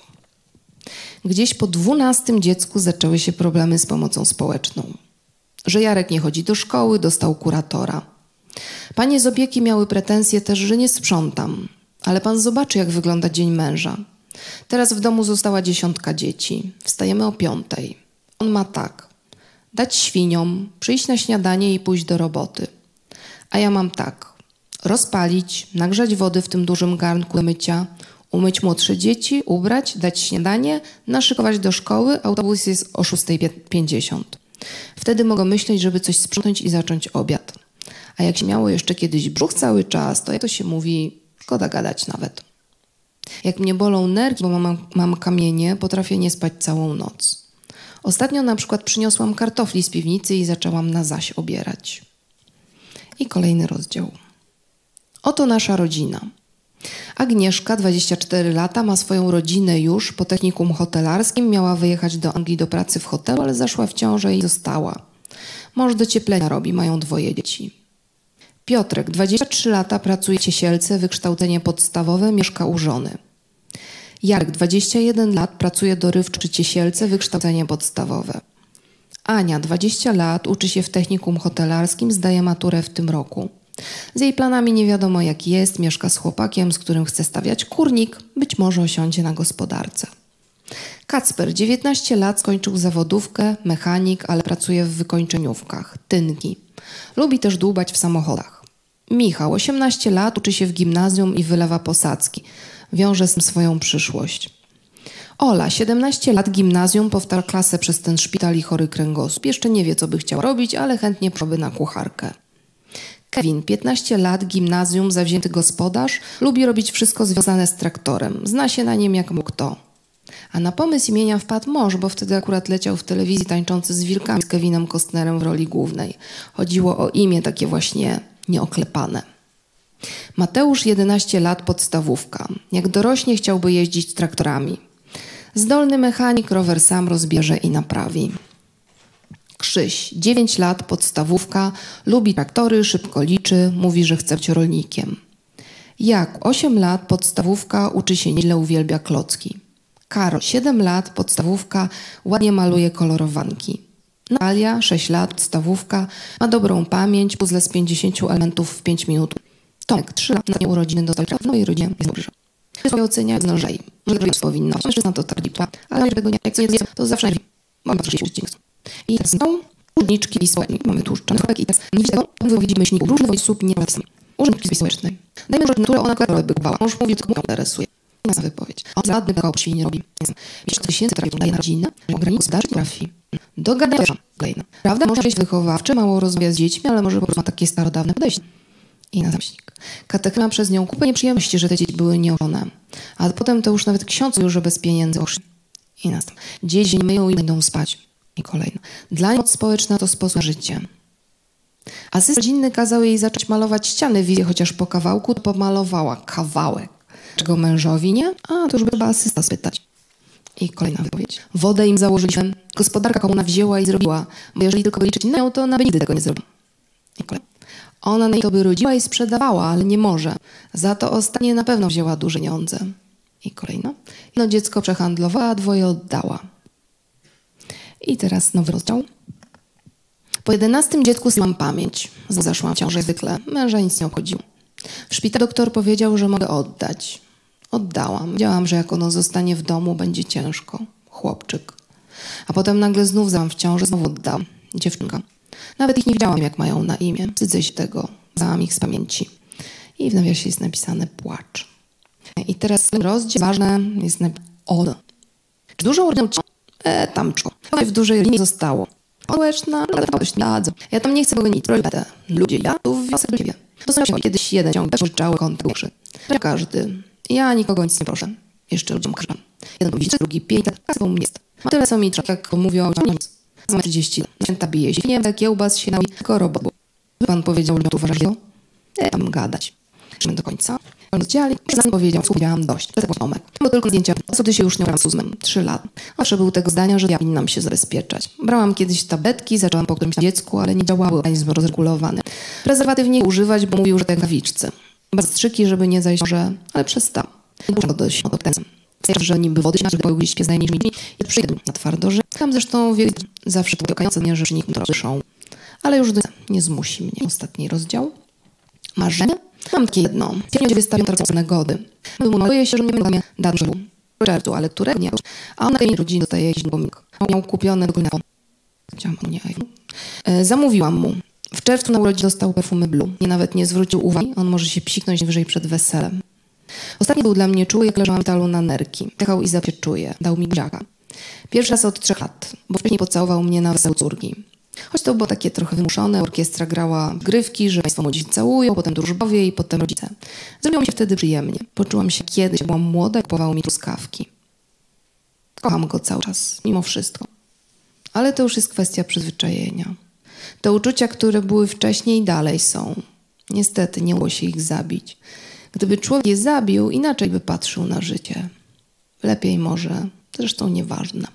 Gdzieś po dwunastym dziecku zaczęły się problemy z pomocą społeczną. Że Jarek nie chodzi do szkoły, dostał kuratora. Panie z opieki miały pretensje też, że nie sprzątam. Ale pan zobaczy, jak wygląda dzień męża. Teraz w domu została dziesiątka dzieci. Wstajemy o piątej. On ma tak. Dać świniom, przyjść na śniadanie i pójść do roboty. A ja mam tak. Rozpalić, nagrzać wody w tym dużym garnku do mycia, umyć młodsze dzieci, ubrać, dać śniadanie, naszykować do szkoły, autobus jest o szósta pięćdziesiąt. Wtedy mogę myśleć, żeby coś sprzątnąć i zacząć obiad. A jak się miało jeszcze kiedyś brzuch cały czas, to jak to się mówi, szkoda gadać nawet. Jak mnie bolą nerki, bo mam, mam kamienie, potrafię nie spać całą noc. Ostatnio na przykład przyniosłam kartofli z piwnicy i zaczęłam na zaś obierać. I kolejny rozdział. Oto nasza rodzina. Agnieszka, dwadzieścia cztery lata, ma swoją rodzinę już po technikum hotelarskim. Miała wyjechać do Anglii do pracy w hotelu, ale zaszła w ciążę i została. Mąż docieplenia robi, mają dwoje dzieci. Piotrek, dwadzieścia trzy lata, pracuje w Ciesielce, wykształcenie podstawowe, mieszka u żony. Jarek, dwadzieścia jeden lat, pracuje dorywczo przy Ciesielce, wykształcenie podstawowe. Ania, dwadzieścia lat, uczy się w technikum hotelarskim, zdaje maturę w tym roku. Z jej planami nie wiadomo jak jest, mieszka z chłopakiem, z którym chce stawiać kurnik, być może osiądzie na gospodarce. Kacper, dziewiętnaście lat, skończył zawodówkę, mechanik, ale pracuje w wykończeniówkach, tynki. Lubi też dłubać w samochodach. Michał, osiemnaście lat, uczy się w gimnazjum i wylewa posadzki. Wiąże z tym swoją przyszłość. Ola, siedemnaście lat, gimnazjum, powtarza klasę przez ten szpital i chory kręgosłup. Jeszcze nie wie, co by chciała robić, ale chętnie poszłaby na kucharkę. Kevin, piętnaście lat, gimnazjum, zawzięty gospodarz, lubi robić wszystko związane z traktorem. Zna się na nim jak mógł kto. A na pomysł imienia wpadł mąż, bo wtedy akurat leciał w telewizji tańczący z wilkami z Kevinem Costnerem w roli głównej. Chodziło o imię takie właśnie nieoklepane. Mateusz, jedenaście lat, podstawówka. Jak dorośnie, chciałby jeździć traktorami. Zdolny mechanik, rower sam rozbierze i naprawi. Krzyś, dziewięć lat, podstawówka, lubi traktory, szybko liczy, mówi, że chce być rolnikiem. Jak, osiem lat, podstawówka, uczy się nieźle, uwielbia klocki. Karol, siedem lat, podstawówka, ładnie maluje kolorowanki. Natalia, sześć lat, podstawówka, ma dobrą pamięć, puzzle z pięćdziesięciu elementów w pięć minut. Tomek, trzy lat, na urodziny dostał w nowej rodzinie, jest dobrze. Swoje ocenia z nożej. Może robić powinno. Mężczyzna to tak lipa, ale tego nie, jak coś jest, to zawsze nie mam patrzeć uścisk. I teraz są urzędniczki wisołecznej. Mamy tłuszczany chlebek i teraz nie widzę tego, wypowiedzi myślników. Różny wojsób nie ma sami. Urzędniczki wisołecznej. Dajmy rzecz naturę, ona klepę by kupała. Mąż mówi, co mu interesuje. Na wypowiedź. On żadny koło świni nie robi. Wiesz, tysięcy trafił daje na rodzinę, że ograniczy gospodarczy trafi. Dogadaj się. Kolejna. Prawda, może być wychowawczy, mało rozmawia z dziećmi, ale może po prostu ma takie starodawne podejście. I na zamyślnik. Katechyma przez nią kupę nieprzyjemności, że te dzieci były nieożone. A potem to już nawet ksiądz mówił, że bez pieniędzy poszli. I następnie. Dzieci nie myją i będą spać. I kolejna. Dla niej moc społeczna to sposób na życie. Asystent rodzinny kazał jej zacząć malować ściany w wizji, chociaż po kawałku to pomalowała kawałek. Czego mężowi nie? A, to już by chyba asysta spytać. I kolejna wypowiedź. Wodę im założyliśmy. Gospodarka komuna wzięła i zrobiła. Bo jeżeli tylko by liczyć na nią, to ona by nigdy tego nie zrobiła. I kolejna. Ona na to by rodziła i sprzedawała, ale nie może. Za to ostatnie na pewno wzięła duże pieniądze. I kolejna. Jedno dziecko przehandlowała, a dwoje oddała. I teraz nowy rozdział. Po jedenastym dziecku mam pamięć. Zaszłam w ciążę zwykle. Męża nic nie obchodził. W szpitalu doktor powiedział, że mogę oddać. Oddałam. Wiedziałam, że jak ono zostanie w domu, będzie ciężko. Chłopczyk. A potem nagle znów załam w ciążę, znowu oddam. Dziewczynka. Nawet ich nie wiedziałam, jak mają na imię. Wstydzę się tego. Znałam ich z pamięci. I w nawiasie jest napisane płacz. I teraz rozdział ważne jest napisane od. Czy dużo ordynał ci? E, tam czko. W dużej linii zostało. Społeczna, dadzą. Ja tam nie chcę go nic. Ludzie, ja tu wiosę do ciebie. To są kiedyś jeden ciąg, pożyczały konta duszy. Każdy. Ja nikogo nic nie proszę. Jeszcze ludziom krzyczam. Jeden widzę, drugi pięć, tak u mnie jest. Ma tyle co mi trzeba, jak mówią, że nic. Za trzydzieści lat. Święta bije się. Nie wiem, kiełbas się nały, tylko robot. Pan powiedział, że tu uważasz, nie tam gadać. Przejdźmy do końca. Rozdziale, sam powiedział, słuchałam dość. To jest Tomek. Bo tylko zdjęcia, co ty się już nie Francuzem. Trzy lata. Zawsze był tego zdania, że ja powinnam się zabezpieczać. Brałam kiedyś tabletki, zaczęłam po którymś dziecku, ale nie działały, organizm rozregulowany. Prezerwatyw nie używać, bo mówił, że to jak nawiczcy. Bardzo strzyki, żeby nie zajść, że... ale przestał. Nie muszę go dość od ten. Że niby wody się, żeby pojawiły się z najmniejszymi i przyjdę na twardo, że tam zresztą wie, zawsze to okające, nie, że nikt to słyszą. Ale już nie zmusi mnie. Ostatni rozdział. Marzenie? Mam takie jedno. Pięknie wystawiam tracą nagody. Boję się, że nie będę dać żartu, ale które nie. A ona tej rodziny dostaje jakiś pomnik. Miał kupione do Chciałam nie. E, zamówiłam mu. W czerwcu na urodziny dostał perfumy Blue. Nie nawet nie zwrócił uwagi. On może się psiknąć wyżej przed weselem. Ostatni był dla mnie czuły, jak leżałam w talu na nerki. Jechał i zapieczuje. Dał mi buziaka. Pierwszy raz od trzech lat, bo wcześniej pocałował mnie na weselu córki. Choć to było takie trochę wymuszone, orkiestra grała grywki, że państwo młodzi całują, potem drużbowie i potem rodzice. Zrobiło mi się wtedy przyjemnie. Poczułam się kiedyś, byłam młoda i kupował mi truskawki. Kocham go cały czas, mimo wszystko. Ale to już jest kwestia przyzwyczajenia. Te uczucia, które były wcześniej, dalej są. Niestety nie udało się ich zabić. Gdyby człowiek je zabił, inaczej by patrzył na życie. Lepiej może, zresztą nieważne.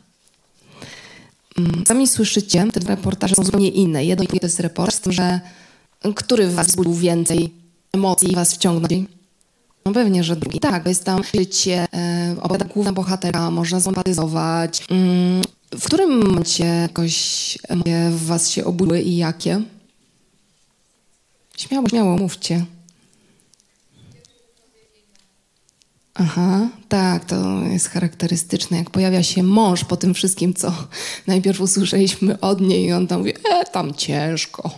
Sami słyszycie, te dwa reportaże są zupełnie inne. Jedno to jest reportaż z tym, że który w was wzbudził więcej emocji i was wciągnął? No pewnie, że drugi. Tak, jest tam życie, e, opowiada główna bohatera, można sympatyzować. Mm, w którym momencie jakoś emocje w was się obudziły i jakie? Śmiało, śmiało, mówcie. Aha, tak, to jest charakterystyczne. Jak pojawia się mąż po tym wszystkim, co najpierw usłyszeliśmy od niej i on tam mówi, e, tam ciężko.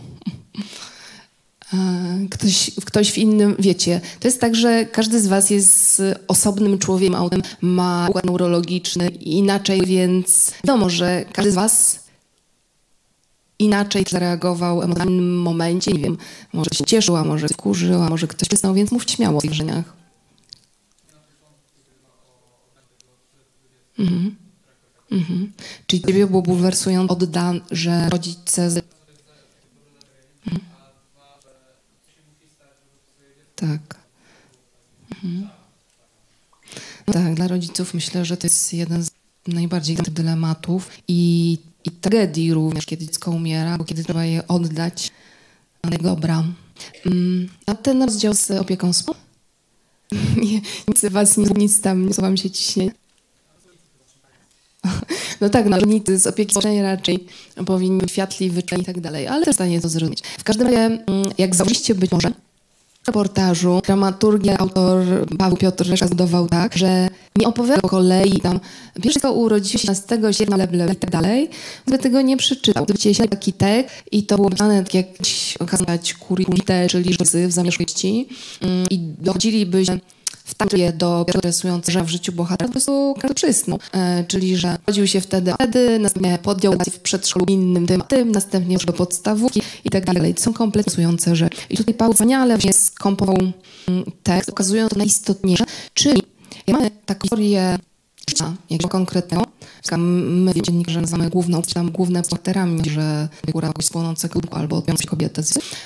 Ktoś, ktoś w innym, wiecie, to jest tak, że każdy z was jest osobnym człowiekiem, autem, ma układ neurologiczny inaczej, więc wiadomo, że każdy z was inaczej zareagował w danym momencie, nie wiem, może się cieszył, a może kurzył, a może ktoś przysnął, więc mówcie śmiało o tych wrażeniach. Mhm. Mhm. Czyli ciebie było bulwersujące oddan, że rodzice... Z... Mhm. Tak. Mhm. No tak, dla rodziców myślę, że to jest jeden z najbardziej dylematów i, i tragedii również, kiedy dziecko umiera, bo kiedy trzeba je oddać na dobra. A ten rozdział z opieką spo? Nie, nic was nie, nic tam, nie wam się ciśnie. No tak, no, rolnicy z opieki społecznej raczej powinni być światli, wyczuleni i tak dalej, ale też w stanie to zrozumieć. W każdym razie, jak założyliście być może w reportażu, dramaturgię autor Paweł Piotr Resza zbudował tak, że nie opowiada po kolei tam pierwszego urodził się szesnastego sierpnia, ble, ble, i tak dalej, gdyby tego nie przeczytał. Gdyby cię taki tekst i to było pisane tak jak okazać curriculum vitae, czyli rzeczy w zamieszłości i dochodziliby wtańczył do interesującego, że w życiu bohatera po prostu każdy przysnął. E, czyli, że rodził się wtedy, a wtedy następnie podjął pracę w przedszkolu innym tym, tym następnie już do podstawówki i tak dalej. To są kompletnie interesujące rzeczy. I tutaj Paweł wspaniale właśnie skomponował tekst, ukazując to najistotniejsze, czyli mamy taką historię życia jakiegoś konkretnego. My dziennikarze nazywamy główną, czy tam główne bohaterami, że góra kogoś z płonącego duchu albo odbijącej kobietę,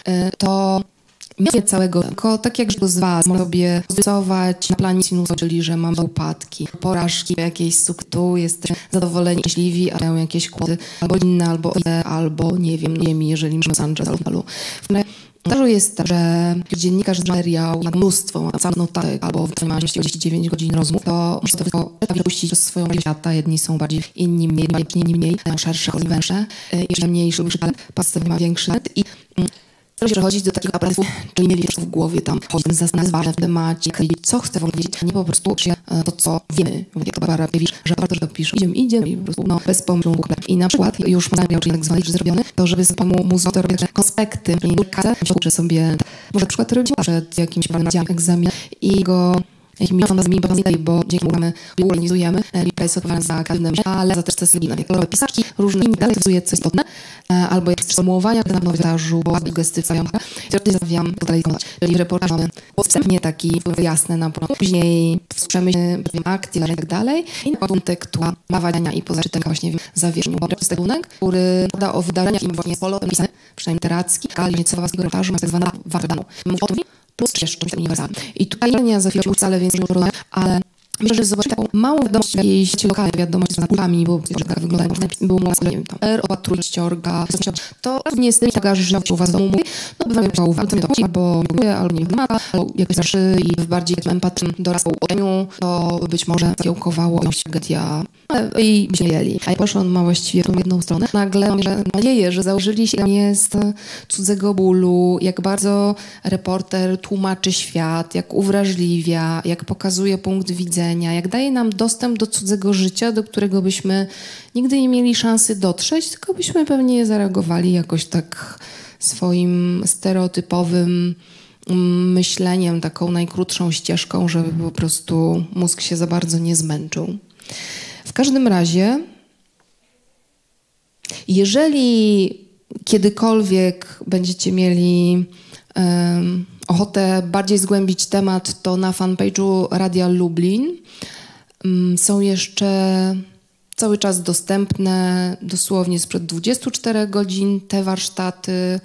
to nie całego, tylko tak jak z was może sobie zrysować na planie sinusoidalnym, czyli że mamy upadki, porażki, jakieś suktu, jesteśmy zadowoleni, szczęśliwi, a mają jakieś kłody, albo inne, albo inne, albo nie wiem, nie wiem, jeżeli mamy Los Angeles, albo Zdarzyło jest tak, że dziennikarz z materiału ma mnóstwo notatek albo ma trzydzieści dziewięć godzin rozmów, to muszę to wszystko wypuścić do swojego świata. Jedni są bardziej, inni mniej, inni mniej, mają szersze, węższe, jeszcze mniejszy, ale pasy ma większy. I Stara się przechodzić do takiego aparatu, czyli mieli w głowie tam, chodzić, zastanawiać w temacie, co chcę w ogóle wiedzieć, a nie po prostu to, co wiemy. Jak to Barbara wiesz, że warto, że to pisze. Idziemy, idziemy i po prostu no, bez pomysłu w ogóle. I na przykład już materiał, czyli tak zwany zrobiony, to żeby samemu mózgu to robić konspekty, czyli durkacę, uczę sobie, może na przykład robić przed jakimś egzaminem i go jakimi fantazjami, bo dzięki temu organizujemy replays odpowiadając za każdym, ale za też testy kolorowe pisarki, różne inne dalej wzuje coś istotne, albo jakieś sformułowania na nowitażu, bo gestyfikają. I teraz zostawiam to dalej komentarz. Czyli reportaż mamy wstępnie taki jasny na początku, później przemyślenie akcji i tak dalej i na początek tektua mawania i poza czytem właśnie zawierzchnią. Bo to jest tegunek, który poda o wydarzeniach i właśnie polo pisane, przynajmniej literacki, ale niecowaskiego reportażu jest tak zwana wardanu. O tym plus jeszcze coś uniwersalne. I tutaj nie za chwilę wcale więcej nie rozmawiam, ale myślę, że zobaczyć taką małą wiadomość w jakiejś sieci lokalnej, wiadomość z kulami, bo tak wyglądają, było mu nie wiem, tam R, opatruj, ściorga, to nie jest taka, że u was w domu mówi, no bywa mi to uwagę, to albo nie próbuje, albo nie wymaga, albo jakoś starszy i w bardziej takim empatycznym dorastał otoczeniu, to być może kiełkowało jakąś tragedia i byśmy jeli. A ja poszłam ma właściwie w tą jedną stronę. Nagle mam nadzieję, że założyli się jest cudzego bólu, jak bardzo reporter tłumaczy świat, jak uwrażliwia, jak pokazuje punkt widzenia, jak daje nam dostęp do cudzego życia, do którego byśmy nigdy nie mieli szansy dotrzeć, tylko byśmy pewnie zareagowali jakoś tak swoim stereotypowym myśleniem, taką najkrótszą ścieżką, żeby po prostu mózg się za bardzo nie zmęczył. W każdym razie, jeżeli kiedykolwiek będziecie mieli um, ochotę bardziej zgłębić temat, to na fanpage'u Radia Lublin um, są jeszcze cały czas dostępne, dosłownie sprzed dwudziestu czterech godzin, te warsztaty,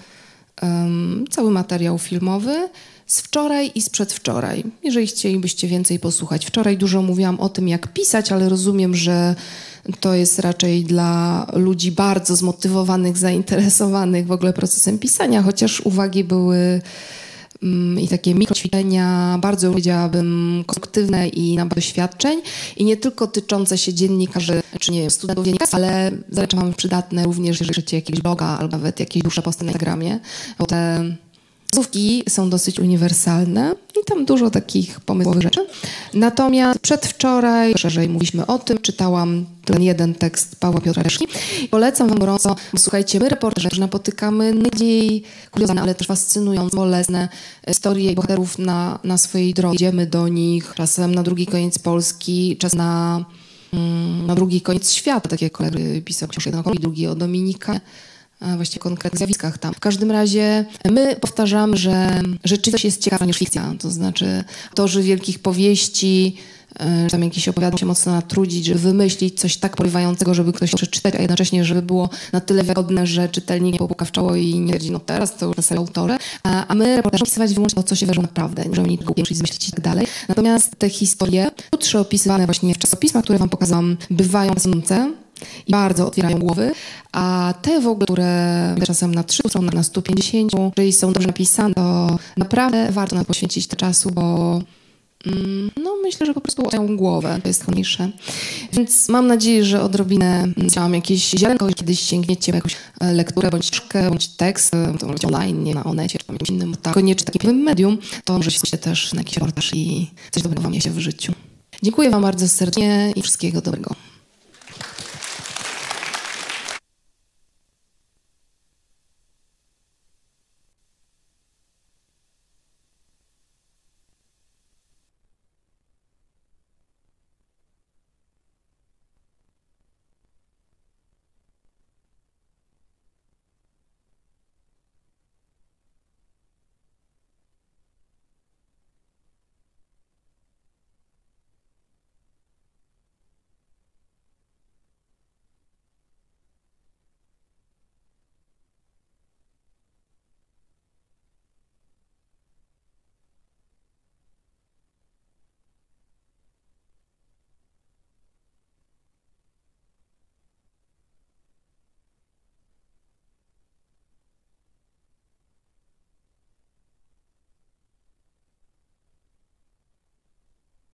um, cały materiał filmowy z wczoraj i z przedwczoraj. Jeżeli chcielibyście więcej posłuchać. Wczoraj dużo mówiłam o tym, jak pisać, ale rozumiem, że to jest raczej dla ludzi bardzo zmotywowanych, zainteresowanych w ogóle procesem pisania, chociaż uwagi były um, i takie mikroćwiczenia, bardzo powiedziałabym konstruktywne i na doświadczeń i nie tylko tyczące się dziennikarzy, czy nie wiem, studentów dziennikarstwa, ale zaleczam przydatne również, jeżeli chcecie jakiegoś bloga albo nawet jakieś dłuższe posty na Instagramie, bo te wskazówki są dosyć uniwersalne i tam dużo takich pomysłowych rzeczy. Natomiast przedwczoraj, szerzej mówiliśmy o tym, czytałam ten jeden tekst Pawła Piotra Reszki. Polecam wam gorąco, bo słuchajcie, my reporterzy napotykamy najbardziej kuriozalne, ale też fascynujące, bolesne historie bohaterów na, na swojej drodze. Idziemy do nich czasem na drugi koniec Polski, czas na, na drugi koniec świata, tak jak kolega pisał książkę jedną i drugi o Dominika. A właściwie konkretnych zjawiskach tam. W każdym razie my powtarzamy, że rzeczywistość jest ciekawsza niż fikcja. To znaczy autorzy wielkich powieści, tam jakieś opowiadania się mocno natrudzić, żeby wymyślić coś tak porywającego, żeby ktoś przeczytać, a jednocześnie, żeby było na tyle wiarygodne, że czytelnik nie popłuka w czoło i nie wiedzi, no teraz to już są autory. A, a my reportażem opisywać wyłącznie to, co się wydarzyło naprawdę. Nie możemy nic głębiej zmyślić i tak dalej. Natomiast te historie, krótsze opisywane właśnie w czasopismach, które wam pokazałam, bywają fascynujące i bardzo otwierają głowy, a te w ogóle, które czasem na trzy są na stu pięćdziesięciu, jeżeli są dobrze napisane, to naprawdę warto na poświęcić te czasu, bo mm, no myślę, że po prostu otwierają głowę, to jest ważniejsze. Więc mam nadzieję, że odrobinę chciałam jakieś ziarenko, kiedyś sięgniecie po jakąś lekturę, bądź książkę, bądź tekst, to może online, nie na Onecie, czy tam jakimś innym, tak, koniecznie takim medium, to może się też na jakiś reportaż i coś dobrego wam się w życiu. Dziękuję wam bardzo serdecznie i wszystkiego dobrego.